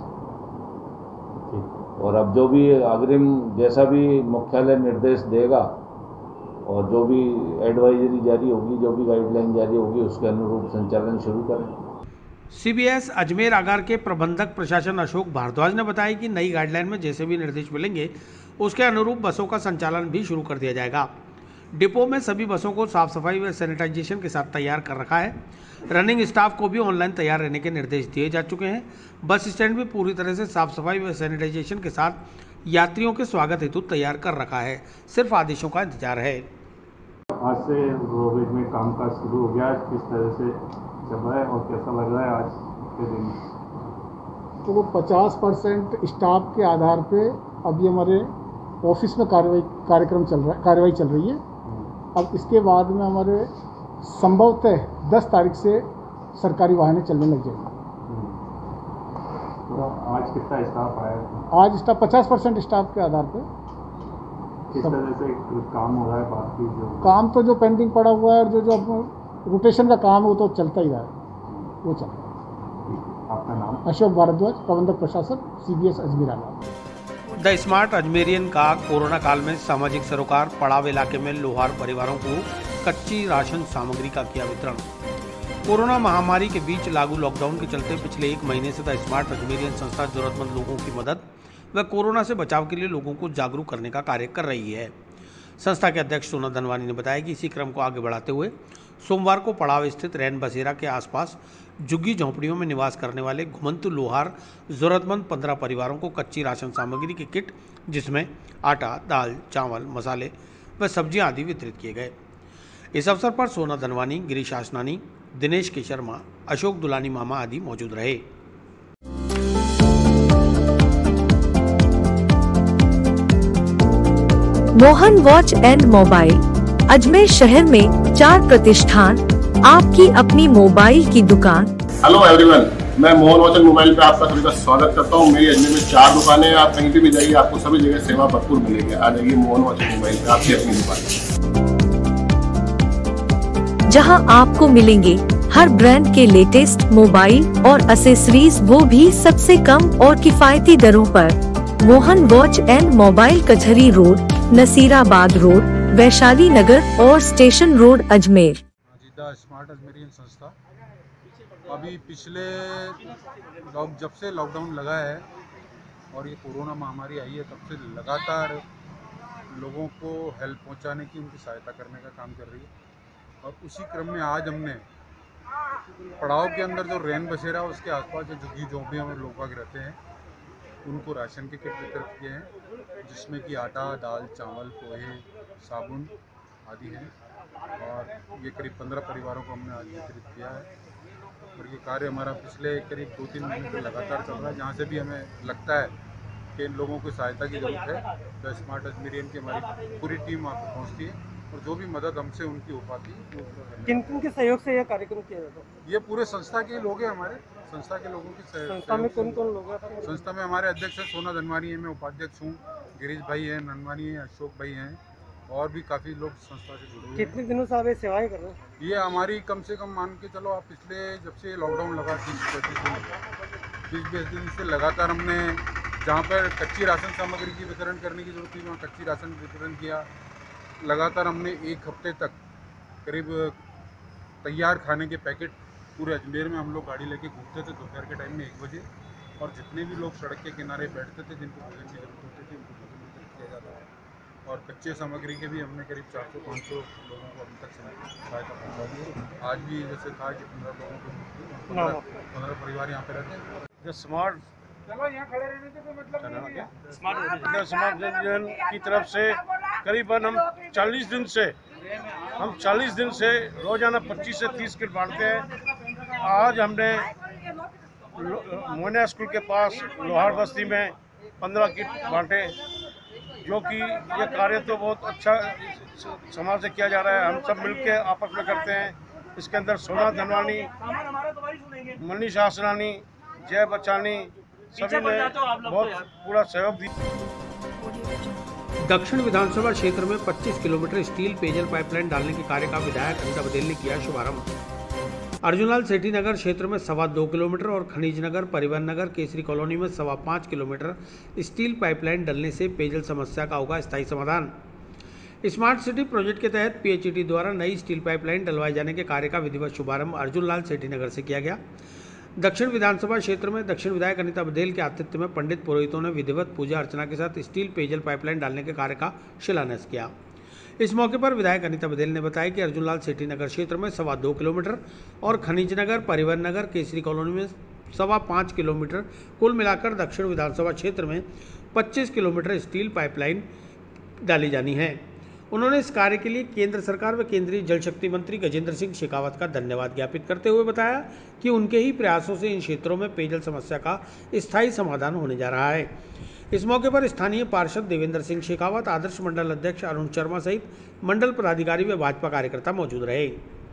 और अब जो भी अग्रिम जैसा भी मुख्यालय निर्देश देगा और जो भी एडवाइजरी जारी होगी, जो भी गाइडलाइन जारी होगी, उसके अनुरूप संचालन शुरू करें। सीबीएस अजमेर आगार के प्रबंधक प्रशासन अशोक भारद्वाज ने बताया कि नई गाइडलाइन में जैसे भी निर्देश मिलेंगे उसके अनुरूप बसों का संचालन भी शुरू कर दिया जाएगा। डिपो में सभी बसों को साफ सफाई व सैनिटाइजेशन के साथ तैयार कर रखा है। रनिंग स्टाफ को भी ऑनलाइन तैयार रहने के निर्देश दिए जा चुके हैं। बस स्टैंड भी पूरी तरह से साफ सफाई व सैनिटाइजेशन के साथ यात्रियों के स्वागत हेतु तैयार कर रखा है। सिर्फ आदेशों का इंतजार है। आज से रोडवेज में कामकाज शुरू हो गया, किस तरह से चल रहा है और कैसा लग रहा है आज के दिन? तो वो पचास परसेंट स्टाफ के आधार पे अभी हमारे ऑफिस में कार्रवाई कार्यक्रम चल रहा है कार्रवाई चल रही है। अब इसके बाद में हमारे संभवतः दस तारीख से सरकारी वाहनें चलने लग जाएंगी। तो आज कितना स्टाफ आया? आज स्टाफ पचास परसेंट स्टाफ के आधार पे। किस तरह से काम हो रहा है? बाकी जो काम तो जो पेंडिंग पड़ा हुआ है और जो जो रोटेशन का काम है वो तो चलता ही रहा है, वो चल रहा है। आपका नाम? अशोक भारद्वाज, प्रबंधक प्रशासन, सीबीएस अजमेर आगार। द स्मार्ट अजमेरियन का कोरोना काल में सामाजिक सरोकार। पड़ाव इलाके में लोहार परिवारों को कच्ची राशन सामग्री का किया वितरण। कोरोना महामारी के बीच लागू लॉकडाउन के चलते पिछले एक महीने से द स्मार्ट अजमेरियन संस्था जरूरतमंद लोगों की मदद व कोरोना से बचाव के लिए लोगों को जागरूक करने का कार्य कर रही है। संस्था के अध्यक्ष सोना धनवानी ने बताया कि इसी क्रम को आगे बढ़ाते हुए सोमवार को पड़ाव स्थित रैन बसेरा के आसपास झुग्गी झोंपड़ियों में निवास करने वाले घुमंतु लोहार जरूरतमंद पंद्रह परिवारों को कच्ची राशन सामग्री की किट, जिसमें आटा, दाल, चावल, मसाले व सब्जियां आदि वितरित किए गए। इस अवसर पर सोना धनवानी, गिरीश आसनानी, दिनेश के शर्मा, अशोक दुलानी मामा आदि मौजूद रहे। Mohan watch and mobile Ajmer शहर में चार प्रतिष्ठान, आपकी अपनी मोबाइल की दुकान। हेलो एवरीवन, मैं मोहन वचन मोबाइल पे आपका सभी का स्वागत करता हूँ। मेरी अजमेर में चार दुकानें हैं, आप कहीं पे भी जाइए आपको सभी जगह सेवा भरपूर मिलेगी। आ जाइए मोहन वचन मोबाइल पे, आपकी अपनी दुकान, जहां आपको मिलेंगे हर ब्रांड के लेटेस्ट मोबाइल और एसेसरीज, वो भी सबसे कम और किफायती दरों पर। मोहन वॉच एंड मोबाइल, कचहरी रोड, नसीराबाद रोड, वैशाली नगर और station road, Ajmer. Smart Ajmerian संस्था अभी पिछले लॉक जब से लॉकडाउन लगा है और ये कोरोना महामारी आई है, तब से लगातार लोगों को हेल्प पहुंचाने की, उनकी सहायता करने का काम कर रही है। और उसी क्रम में आज हमने पड़ाव के अंदर जो रैन बसेरा उसके आसपास जो झुग्गी झोंपड़ियों में लोग बाग रहते हैं, उनको राशन के किट वितरित किए हैं, जिसमें कि आटा, दाल, चावल, पोहे, साबुन आदि हैं। और ये करीब पंद्रह परिवारों को हमने आज वितरित किया है। और ये कार्य हमारा पिछले करीब दो तीन महीने से लगातार चल रहा है। जहाँ से भी हमें लगता है कि इन लोगों को सहायता की ज़रूरत है, तो स्मार्ट अजमेरियन की हमारी पूरी टीम वहाँ पर पहुँचती है और जो भी मदद हमसे उनकी हो पाती है। किन किन के सहयोग से यह कार्यक्रम किया जाता है? ये पूरे संस्था के लोग हैं, हमारे संस्था के लोगों की संस्था में कौन कौन लोग हैं? संस्था में हमारे अध्यक्ष हैं सोना धनवानी है, मैं उपाध्यक्ष हूँ, गिरीश भाई हैं, ननवानी है, अशोक भाई हैं और भी काफ़ी लोग संस्था से जुड़े हुए हैं। कितने दिनों से आप ये सेवाएं कर रहे हैं? ये हमारी कम से कम मान के चलो आप पिछले जब से लॉकडाउन लगा तीस पैंतीस दिन तीस बीस दिन से लगातार हमने जहाँ पर कच्ची राशन सामग्री की वितरण करने की जरूरत थी वहाँ कच्ची राशन वितरण किया। लगातार हमने एक हफ्ते तक करीब तैयार खाने के पैकेट पूरे अजमेर में हम लोग गाड़ी लेके घूमते थे दोपहर के टाइम में एक बजे, और जितने भी लोग सड़क के किनारे बैठते थे जिनको भोजन की जरूरत होती थी उनको भोजन वितरित किया जाता है। और कच्चे सामग्री के भी हमने करीब चार सौ पाँच सौ लोगों को अभी तक सहायता पहुँचा दी है। आज भी जैसे कहा कि पंद्रह लोगों को पंद्रह परिवार यहाँ पे रहते हैं। जो स्मार्ट स्मार्ट रीजन की तरफ से करीबन हम चालीस दिन से हम चालीस दिन से रोजाना पच्चीस से तीस किट बांटते हैं। आज हमने मोना स्कूल के पास लोहार बस्ती में पंद्रह किट बांटे, जो कि ये कार्य तो बहुत अच्छा समाज से किया जा रहा है। हम सब मिलके आपस में करते हैं। इसके अंदर सोना धनवानी, मनीष आसरानी, जय बचानी सभी ने बहुत पूरा सहयोग दिया। दक्षिण विधानसभा क्षेत्र में पच्चीस किलोमीटर स्टील पेयजल पाइपलाइन डालने के कार्य का विधायक अनिता बघेल ने किया शुभारंभ। अर्जुनलाल सेठी नगर क्षेत्र में सवा दो किलोमीटर और खनिज नगर, परिवहन नगर, केसरी कॉलोनी में सवा पाँच किलोमीटर स्टील पाइपलाइन डलने से पेयजल समस्या का होगा स्थायी समाधान। स्मार्ट सिटी प्रोजेक्ट के तहत पीएचईडी द्वारा नई स्टील पाइपलाइन डलवाए जाने के कार्य का विधिवत शुभारंभ अर्जुनलाल सेठी नगर से किया गया। दक्षिण विधानसभा क्षेत्र में दक्षिण विधायक अनिता बघेल के आतिथ्य में पंडित पुरोहितों ने विधिवत पूजा अर्चना के साथ स्टील पेयजल पाइपलाइन डालने के कार्य का शिलान्यास किया। इस मौके पर विधायक अनिता बघेल ने बताया कि अर्जुनलाल सेठी नगर क्षेत्र में सवा दो किलोमीटर और खनिज नगर, परिवहन नगर, केसरी कॉलोनी में सवा पाँच किलोमीटर, कुल मिलाकर दक्षिण विधानसभा क्षेत्र में पच्चीस किलोमीटर स्टील पाइपलाइन डाली जानी है। उन्होंने इस कार्य के लिए केंद्र सरकार व केंद्रीय जल शक्ति मंत्री गजेंद्र सिंह शेखावत का धन्यवाद ज्ञापित करते हुए बताया कि उनके ही प्रयासों से इन क्षेत्रों में पेयजल समस्या का स्थायी समाधान होने जा रहा है। इस मौके पर स्थानीय पार्षद देवेंद्र सिंह शेखावत, आदर्श मंडल अध्यक्ष अरुण शर्मा सहित मंडल पदाधिकारी व भाजपा कार्यकर्ता मौजूद रहे।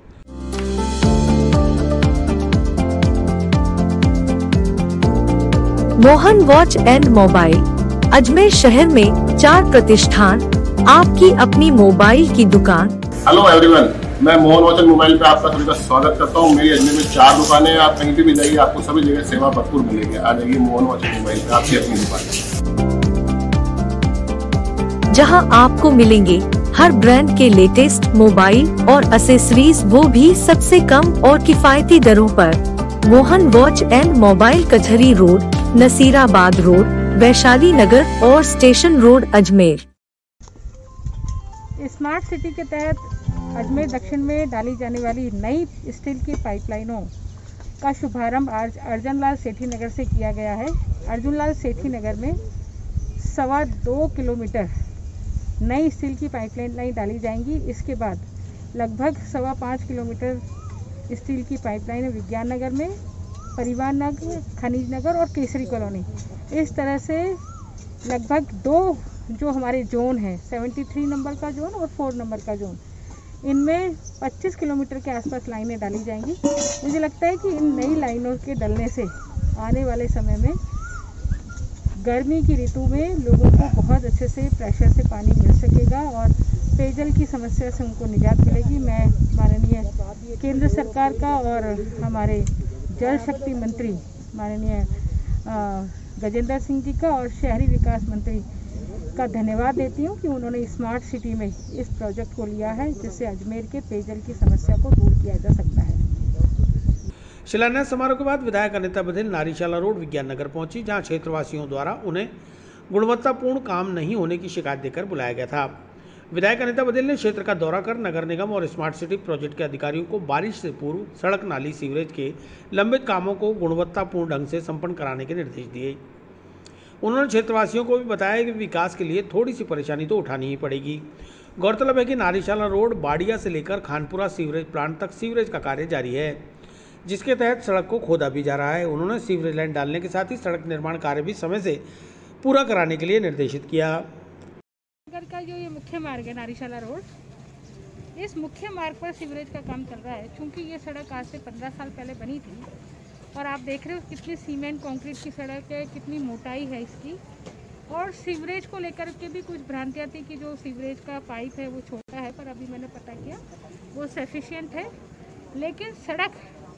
Mohan watch and mobile, Ajmer शहर में चार प्रतिष्ठान, आपकी अपनी मोबाइल की दुकान। हेलो एवरीवन, मैं मोहन वचन मोबाइल पे आपका सभी का स्वागत करता हूँ। मेरी अजमेर में चार दुकानें हैं, आप कहीं पे भी जाइए आपको सभी जगह सेवा भरपूर मिलेगी। आ जाइए मोहन वचन मोबाइल पे, आपकी अपनी दुकान, जहां आपको मिलेंगे हर ब्रांड के लेटेस्ट मोबाइल और एसेसरीज, वो भी सबसे कम और किफायती दरों पर। मोहन वॉच एंड मोबाइल, कचहरी रोड, नसीराबाद रोड, वैशाली नगर और station road, Ajmer. Smart city के तहत अजमेर दक्षिण में डाली जाने वाली नई स्टील की पाइपलाइनों का शुभारंभ आज अर्जुनलाल सेठी नगर से किया गया है। अर्जुनलाल सेठी नगर में सवा दो किलोमीटर नई स्टील की पाइपलाइन लाइन डाली जाएंगी। इसके बाद लगभग सवा पाँच किलोमीटर स्टील की पाइपलाइन विज्ञान नगर में, परिवहन नगर, खनिज नगर और केसरी कॉलोनी। इस तरह से लगभग दो जो हमारे जोन हैं, तिहत्तर नंबर का जोन और चार नंबर का जोन, इनमें पच्चीस किलोमीटर के आसपास लाइनें डाली जाएंगी। मुझे लगता है कि इन नई लाइनों के डलने से आने वाले समय में गर्मी की ऋतु में लोगों को बहुत अच्छे से प्रेशर से पानी मिल सकेगा और पेयजल की समस्या से उनको निजात मिलेगी। मैं माननीय केंद्र सरकार का और हमारे जल शक्ति मंत्री माननीय गजेंद्र सिंह जी का और शहरी विकास मंत्री का धन्यवाद देती हूँ कि उन्होंने स्मार्ट सिटी में इस प्रोजेक्ट को लिया है, जिससे अजमेर के पेयजल की समस्या को दूर किया जा सकता है। शिलान्यास समारोह के बाद विधायक अनिता बघेल नारीशाला रोड विज्ञान नगर पहुंची, जहां क्षेत्रवासियों द्वारा उन्हें गुणवत्तापूर्ण काम नहीं होने की शिकायत देकर बुलाया गया था। विधायक अनिता बघेल ने क्षेत्र का दौरा कर नगर निगम और स्मार्ट सिटी प्रोजेक्ट के अधिकारियों को बारिश से पूर्व सड़क, नाली, सीवरेज के लंबित कामों को गुणवत्तापूर्ण ढंग से संपन्न कराने के निर्देश दिए। उन्होंने क्षेत्रवासियों को भी बताया कि विकास के लिए थोड़ी सी परेशानी तो उठानी ही पड़ेगी। गौरतलब है कि नारीशाला रोड बाड़िया से लेकर खानपुरा सीवरेज प्लांट तक सीवरेज का कार्य जारी है, जिसके तहत सड़क को खोदा भी जा रहा है। उन्होंने सीवरेज लाइन डालने के साथ ही सड़क निर्माण कार्य भी समय से पूरा कराने के लिए निर्देशित किया। नगर का जो ये मुख्य मार्ग है नारीशाला रोड, इस मुख्य मार्ग पर सीवरेज का काम चल रहा है। चूँकि ये सड़क आज से पंद्रह साल पहले बनी थी और आप देख रहे हो कितनी सीमेंट कंक्रीट की सड़क है, कितनी मोटाई है इसकी। और सीवरेज को लेकर के भी कुछ भ्रांतियाँ थी कि जो सीवरेज का पाइप है वो छोटा है, पर अभी मैंने पता किया वो सफिशिएंट है। लेकिन सड़क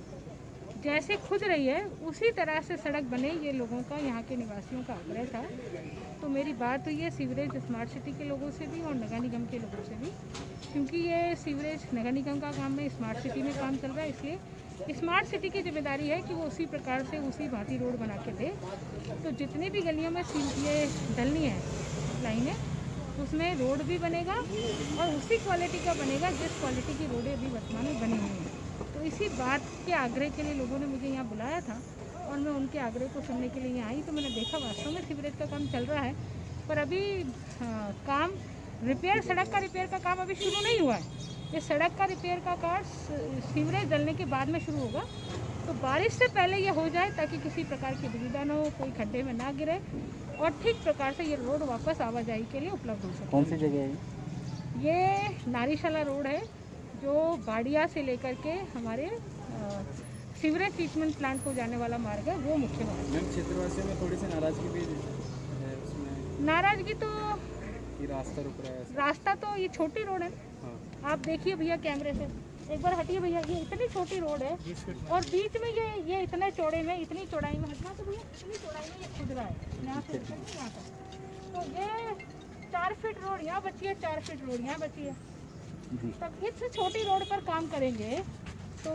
जैसे खुद रही है उसी तरह से सड़क बने, ये लोगों का, यहाँ के निवासियों का आग्रह था। तो मेरी बात हुई है सीवरेज स्मार्ट सिटी के लोगों से भी और नगर निगम के लोगों से भी, क्योंकि ये सीवरेज नगर निगम का काम है, स्मार्ट सिटी में काम चल रहा है, इसलिए स्मार्ट सिटी की जिम्मेदारी है कि वो उसी प्रकार से उसी भांति रोड बना के दे। तो जितनी भी गलियों में ये डलनी है लाइनें, उसमें रोड भी बनेगा और उसी क्वालिटी का बनेगा जिस क्वालिटी की रोडें अभी वर्तमान में बनी हुई हैं। तो इसी बात के आग्रह के लिए लोगों ने मुझे यहाँ बुलाया था और मैं उनके आग्रह को सुनने के लिए यहाँ आई। तो मैंने देखा वास्तव में सीवरेज का काम चल रहा है, पर अभी आ, काम रिपेयर, सड़क का रिपेयर का काम अभी शुरू नहीं हुआ है। ये सड़क का रिपेयर का कार्य सीवरेज डलने के बाद में शुरू होगा। तो बारिश से पहले ये हो जाए ताकि किसी प्रकार की दुविधा न हो, कोई खड्डे में ना गिरे और ठीक प्रकार से ये रोड वापस आवाजाही के लिए उपलब्ध हो सके। कौन सी जगह है ये? नारीशाला रोड है, जो बाड़िया से लेकर के हमारे सीवरेज ट्रीटमेंट प्लांट को जाने वाला मार्ग है, वो मुख्य मार्ग है। मैम, क्षेत्रवासियों में थोड़ी सी नाराजगी भी है उसमें। नाराजगी तो कि रास्ता रुक रहा है। रास्ता तो ये छोटी रोड है। हाँ। आप देखिए भैया कैमरे से, एक बार हटिए भैया, ये इतनी छोटी रोड है और बीच में ये ये इतने चौड़े में, इतनी चौड़ाई में हटना, तो भैया इतनी चौड़ाई में ये खुद रहा है यहाँ से यहाँ तक। तो ये चार फीट रोड यहाँ बची है, चार फीट रोड यहाँ बची है। तब इस छोटी रोड पर काम करेंगे तो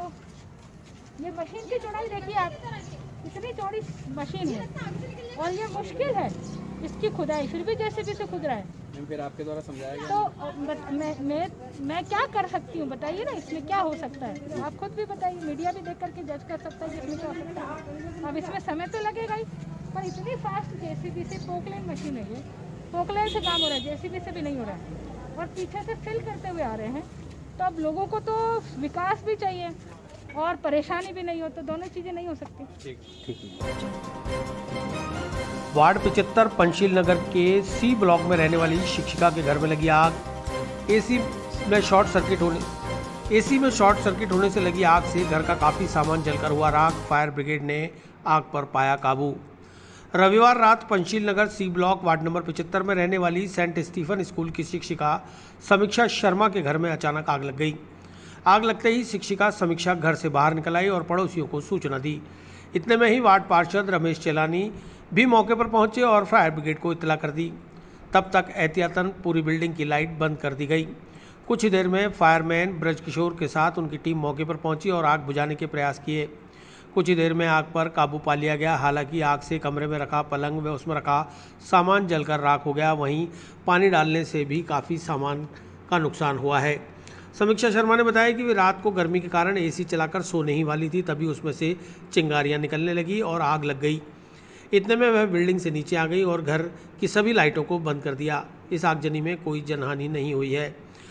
ये मशीन की चौड़ाई देखिए आप, इतनी चौड़ी मशीन है और ये मुश्किल है इसकी खुदाई, फिर भी जैसे भी से खुद रहा है। फिर आपके द्वारा समझाया गया तो मैं मैं मैं क्या कर सकती हूँ बताइए ना, इसमें क्या हो सकता है? आप खुद भी बताइए, मीडिया भी देख करके जज कर सकता है कि इसमें क्या हो सकता है। अब इसमें समय तो लगेगा ही, पर इतनी फास्ट जेसीबी से, पोकलेन मशीन है ये, पोकलेन से काम हो रहा है, जेसीबी से भी नहीं हो रहा है और पीछे से फिल करते हुए आ रहे हैं। तो अब लोगों को तो विकास भी चाहिए और परेशानी भी नहीं हो, तो दोनों चीज़ें नहीं हो सकती। ठीक ठीक। वार्ड पचहत्तर पंचशील नगर के सी ब्लॉक में रहने वाली शिक्षिका के घर में लगी आग। एसी में शॉर्ट सर्किट होने एसी में शॉर्ट सर्किट होने से लगी आग से घर का काफ़ी सामान जलकर हुआ राख। फायर ब्रिगेड ने आग पर पाया काबू। रविवार रात Panchsheel Nagar C block ward number पचहत्तर में रहने वाली सेंट स्टीफन स्कूल की शिक्षिका समीक्षा शर्मा के घर में अचानक आग लग गई। आग लगते ही शिक्षिका समीक्षा घर से बाहर निकल आई और पड़ोसियों को सूचना दी। इतने में ही वार्ड पार्षद रमेश चेलानी भी मौके पर पहुंचे और फायर ब्रिगेड को इत्तला कर दी। तब तक एहतियातन पूरी बिल्डिंग की लाइट बंद कर दी गई। कुछ ही देर में फायरमैन ब्रजकिशोर के साथ उनकी टीम मौके पर पहुंची और आग बुझाने के प्रयास किए। कुछ ही देर में आग पर काबू पा लिया गया। हालांकि आग से कमरे में रखा पलंग व उसमें रखा सामान जलकर राख हो गया। वहीं पानी डालने से भी काफ़ी सामान का नुकसान हुआ है। समीक्षा शर्मा ने बताया कि वे रात को गर्मी के कारण एसी चलाकर सोने ही वाली थी, तभी उसमें से चिंगारियां निकलने लगी और आग लग गई। इतने में वह बिल्डिंग से नीचे आ गई और घर की सभी लाइटों को बंद कर दिया। इस आगजनी में कोई जनहानि नहीं हुई है।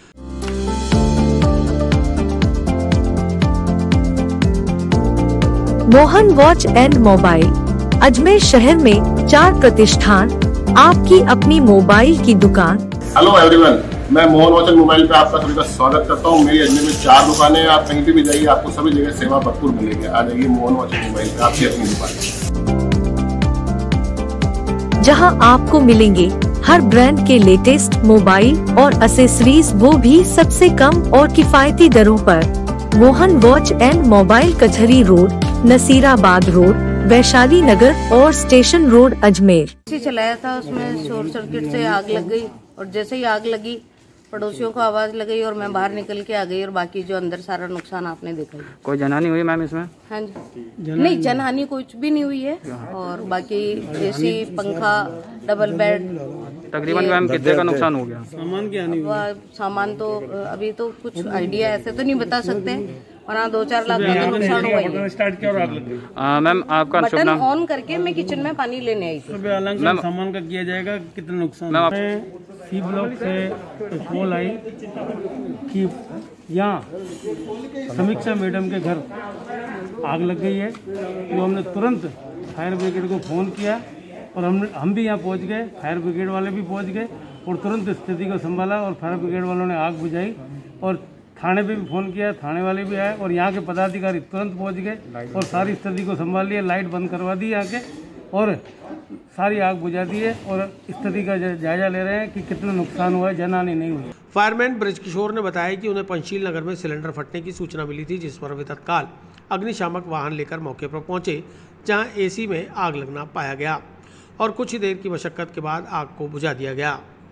Mohan watch and mobile Ajmer शहर में चार प्रतिष्ठान, आपकी अपनी मोबाइल की दुकान। हेलो एवरीवन, मैं मोहन वाचन मोबाइल पे आपका सभी का स्वागत करता हूँ। मेरी अजमेर में चार दुकानें हैं, आप कहीं पे भी जाइए आपको सभी जगह सेवा भरपूर मिलेगी। आ जाइए मोहन वाचन मोबाइल पे, आपकी अपनी दुकान, जहां आपको मिलेंगे हर ब्रांड के लेटेस्ट मोबाइल और एसेसरीज, वो भी सबसे कम और किफायती दरों पर। मोहन वॉच एंड मोबाइल, कचहरी रोड, नसीराबाद रोड, वैशाली नगर और स्टेशन रोड, अजमेर। चलाया था, उसमें शॉर्ट सर्किट से आग लग गई और जैसे ही आग लगी पड़ोसियों को आवाज लगी और मैं बाहर निकल के आ गई और बाकी जो अंदर सारा नुकसान आपने देखा। कोई जनहानि हुई मैम इसमें? हाँ जी, नहीं जनहानि कुछ भी नहीं हुई है और बाकी एसी, पंखा, डबल बेड। तकरीबन मैम कितने का नुकसान हो गया? सामान क्या नहीं हुआ? सामान तो अभी तो कुछ आइडिया ऐसे तो नहीं बता सकते, और हाँ दो चार लाख का तो नुकसान हुआ है। स्टार्ट किया और आग लग गई। मैम आपका बटन ऑन करके मैं किचन में पानी लेने आई थी। मैम सामान का किया जाएगा कितना नुकसान? सी ब्लॉक से कॉल आई कि यहाँ समीक्षा मैडम के घर आग लग गई है, तो हमने तुरंत फायर ब्रिगेड को फ़ोन किया और हम हम भी यहाँ पहुँच गए, फायर ब्रिगेड वाले भी पहुँच गए और तुरंत स्थिति को संभाला और फायर ब्रिगेड वालों ने आग बुझाई और थाने पे भी फ़ोन किया, थाने वाले भी आए और यहाँ के पदाधिकारी तुरंत पहुँच गए और सारी स्थिति को संभाल लिया, लाइट बंद करवा दी यहाँ के और सारी आग बुझा दी है और स्थिति का जायजा ले रहे हैं कि कितना नुकसान हुआ है, जनहानि नहीं हुई। फायरमैन ब्रज किशोर ने बताया कि उन्हें पंचशील नगर में सिलेंडर फटने की सूचना मिली थी, जिस पर वे तत्काल अग्निशामक वाहन लेकर मौके पर पहुंचे, जहां एसी में आग लगना पाया गया और कुछ ही देर की मशक्कत के बाद आग को बुझा दिया गया।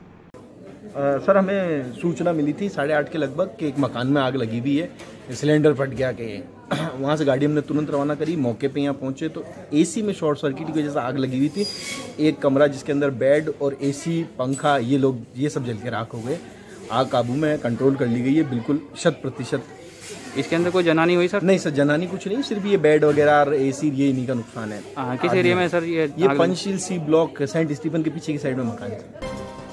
आ, सर हमें सूचना मिली थी साढ़े आठ के लगभग कि एक मकान में आग लगी हुई है, सिलेंडर फट गया कि वहाँ से गाड़ी हमने तुरंत रवाना करी, मौके पे यहाँ पहुँचे तो एसी में शॉर्ट सर्किट की वजह से आग लगी हुई थी। एक कमरा जिसके अंदर बेड और एसी, पंखा, ये लोग ये सब जल के राख हो गए। आग काबू में कंट्रोल कर ली गई है बिल्कुल शत प्रतिशत। इसके अंदर कोई जनहानि हुई सर? नहीं सर, जनहानि कुछ नहीं, सिर्फ ये बेड वगैरह और एसी ये इन्हीं का नुकसान है। आ, किस एरिया में सर ये? ये Panchsheel C block Saint Stephen के पीछे की साइड में मकान है।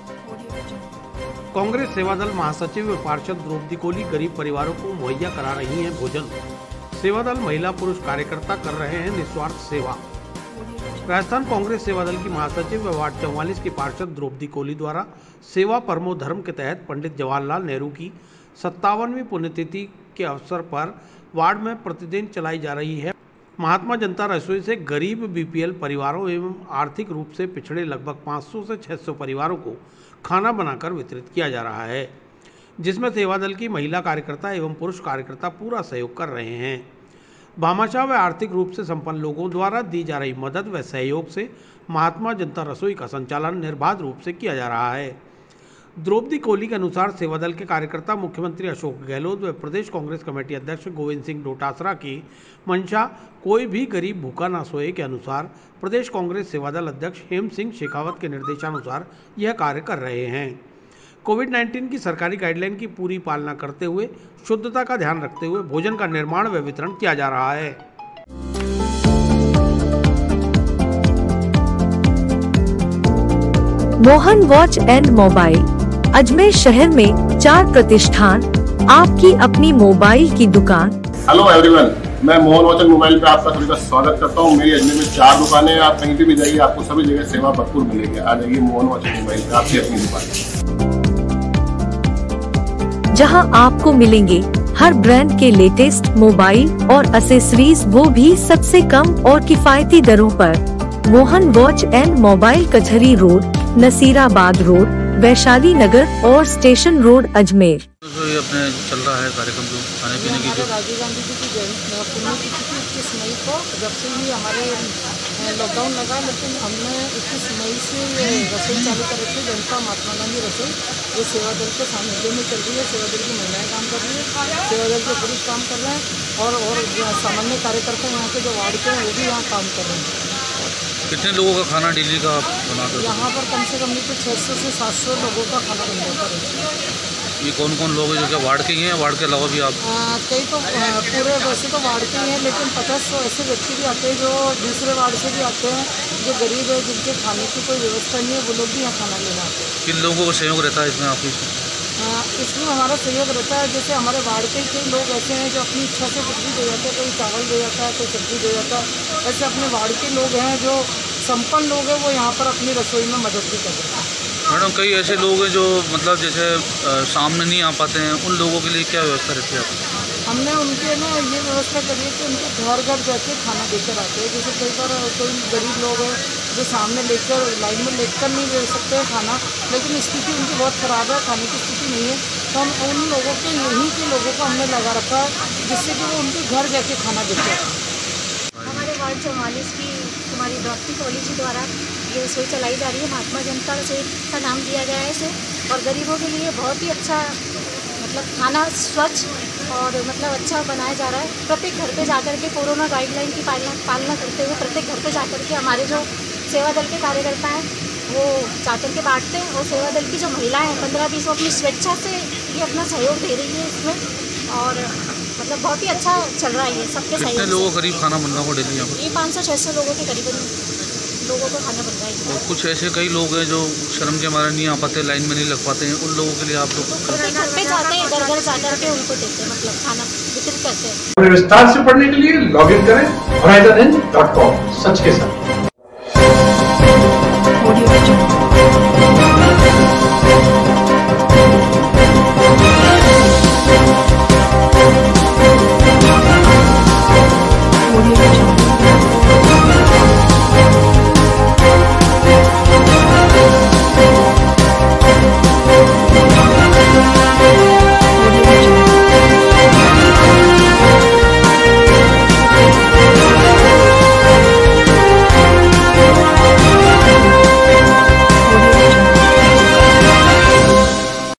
कांग्रेस सेवादल महासचिव व पार्षद द्रौपदी कोली गरीब परिवारों को मुहैया करा रही हैं भोजन। सेवादल महिला पुरुष कार्यकर्ता कर रहे हैं निस्वार्थ सेवा। राजस्थान कांग्रेस सेवादल की महासचिव व वार्ड चौवालीस की पार्षद द्रौपदी कोली द्वारा सेवा परमो धर्म के तहत पंडित जवाहरलाल नेहरू की सत्तावनवीं पुण्यतिथि के अवसर पर वार्ड में प्रतिदिन चलाई जा रही है महात्मा जनता रसोई से गरीब बीपीएल परिवारों एवं आर्थिक रूप से पिछड़े लगभग पाँच सौ से छह सौ परिवारों को खाना बनाकर वितरित किया जा रहा है, जिसमें सेवादल की महिला कार्यकर्ता एवं पुरुष कार्यकर्ता पूरा सहयोग कर रहे हैं। भामाशाह व आर्थिक रूप से संपन्न लोगों द्वारा दी जा रही मदद व सहयोग से महात्मा जनता रसोई का संचालन निर्बाध रूप से किया जा रहा है। द्रौपदी कोली के अनुसार सेवादल के कार्यकर्ता मुख्यमंत्री अशोक गहलोत व प्रदेश कांग्रेस कमेटी अध्यक्ष गोविंद सिंह डोटासरा की मंशा कोई भी गरीब भूखा ना सोए के अनुसार प्रदेश कांग्रेस सेवादल अध्यक्ष हेम सिंह शेखावत के निर्देशानुसार यह कार्य कर रहे हैं। कोविड उन्नीस की सरकारी गाइडलाइन की पूरी पालना करते हुए शुद्धता का ध्यान रखते हुए भोजन का निर्माण व वितरण किया जा रहा है। Mohan watch and mobile, Ajmer शहर में चार प्रतिष्ठान, आपकी अपनी मोबाइल की दुकान। हेलो एवरीवन, मैं मोहन वाचन मोबाइल पे आपका सभी का स्वागत करता हूँ। मेरी अजमेर में चार दुकानें हैं, आप कहीं पे भी जाइए आपको सभी जगह सेवा भरपूर मिलेगी। आ जाइए मोहन वाचन मोबाइल पे, आपकी अपनी दुकान, जहां आपको मिलेंगे हर ब्रांड के लेटेस्ट मोबाइल और एसेसरीज, वो भी सबसे कम और किफायती दरों पर। मोहन वॉच एंड मोबाइल, कचहरी रोड, नसीराबाद रोड, वैशाली नगर और स्टेशन रोड, अजमेर। तो ये अपने चल रहा है कार्यक्रम जो खाने पीने की जो राजीव गांधी जी की जयंती पुण्यतिथि थी इक्कीस मई को, जब से ही हमारे लॉकडाउन लगा, लेकिन हमने इक्कीस मई से ये रसोई चालू कर रखी है, जनता महात्मा गांधी रसोई। ये सेवा दल के सानिध्य में चल रही है। सेवा दल की महिलाएं काम कर रही है, सेवा दल के पुरुष काम कर रहे हैं और और सामान्य कार्यकर्ता यहाँ के जो वार्ड के हैं वो भी यहाँ काम कर रहे हैं। कितने लोगों का खाना डेली का आप बनाते हो? यहाँ पर कम से कम नहीं तो छः सौ से सात सौ लोगों का खाना बन जाता है। ये कौन कौन लोग हैं जो क्या वार्ड के ही हैं, वार्ड के अलावा भी आप? कई तो पूरे वैसे तो वार्ड के ही हैं, लेकिन पचास सौ ऐसे व्यक्ति भी आते हैं जो दूसरे वार्ड से भी आते हैं, जो गरीब है, जिनके खाने की कोई व्यवस्था नहीं है, वो लोग भी यहाँ खाना लेना आते हैं। किन लोगों का सहयोग रहता है इसमें आपकी? इसमें हमारा सहयोग रहता है, जैसे हमारे वार्ड के कई लोग ऐसे हैं जो अपनी इच्छा से कुछ भी दे जाते हैं, कोई चावल दे जाता है, कोई सब्जी दे जाता है। ऐसे अपने वार्ड के लोग हैं जो संपन्न लोग हैं, वो यहाँ पर अपनी रसोई में मदद भी कर रहे हैं। मैडम कई ऐसे लोग हैं जो मतलब जैसे सामने नहीं आ पाते हैं, उन लोगों के लिए क्या व्यवस्था रहती है आपकी? हमने उनके ना ये व्यवस्था करी है कि उनके घर घर जाके खाना देकर आते हैं। जैसे कई बार कोई गरीब लोग हैं जो सामने लेकर लाइन में लेकर नहीं ले सकते हैं खाना, लेकिन स्थिति उनकी बहुत ख़राब है, खाने की स्थिति नहीं है, तो हम उन लोगों के यहीं के लोगों को हमने लगा रखा है जिससे कि वो उनके घर जाके खाना देते हैं। हमारे वार्ड चौवालीस की हमारी डॉक्टर कॉलेज जी द्वारा ये रसोई चलाई जा रही है। महात्मा जनता रसोई का नाम दिया गया है इसे, और गरीबों के लिए बहुत ही अच्छा मतलब खाना स्वच्छ और मतलब अच्छा बनाया जा रहा है। प्रत्येक घर पे जाकर के कोरोना गाइडलाइन की पालना पालना करते हुए प्रत्येक घर पे जाकर के हमारे जो सेवा दल के कार्यकर्ता हैं वो जाकर के बांटते हैं, और सेवा दल की जो महिलाएं हैं पंद्रह बीस वो अपनी स्वेच्छा से ये अपना सहयोग दे रही है इसमें, और मतलब बहुत ही अच्छा चल रहा है ये सबके सहयोग से। कितने लोगों को करीब खाना बन रहा है डेली यहाँ पर? ये पाँच सौ छः सौ लोगों के करीबन लोगों को खाना बन रहा है। और कुछ ऐसे कई लोग हैं जो शर्म के मारे नहीं आ पाते, लाइन में नहीं लग पाते हैं, उन लोगों के लिए आप लोग घर पे जाते हैं, घर घर जाकर के उनको देते हैं, मतलब खाना वितरित करते हैं। विस्तार से पढ़ने के लिए लॉग इन करें होराइजन डॉट कॉम। सच के साथ।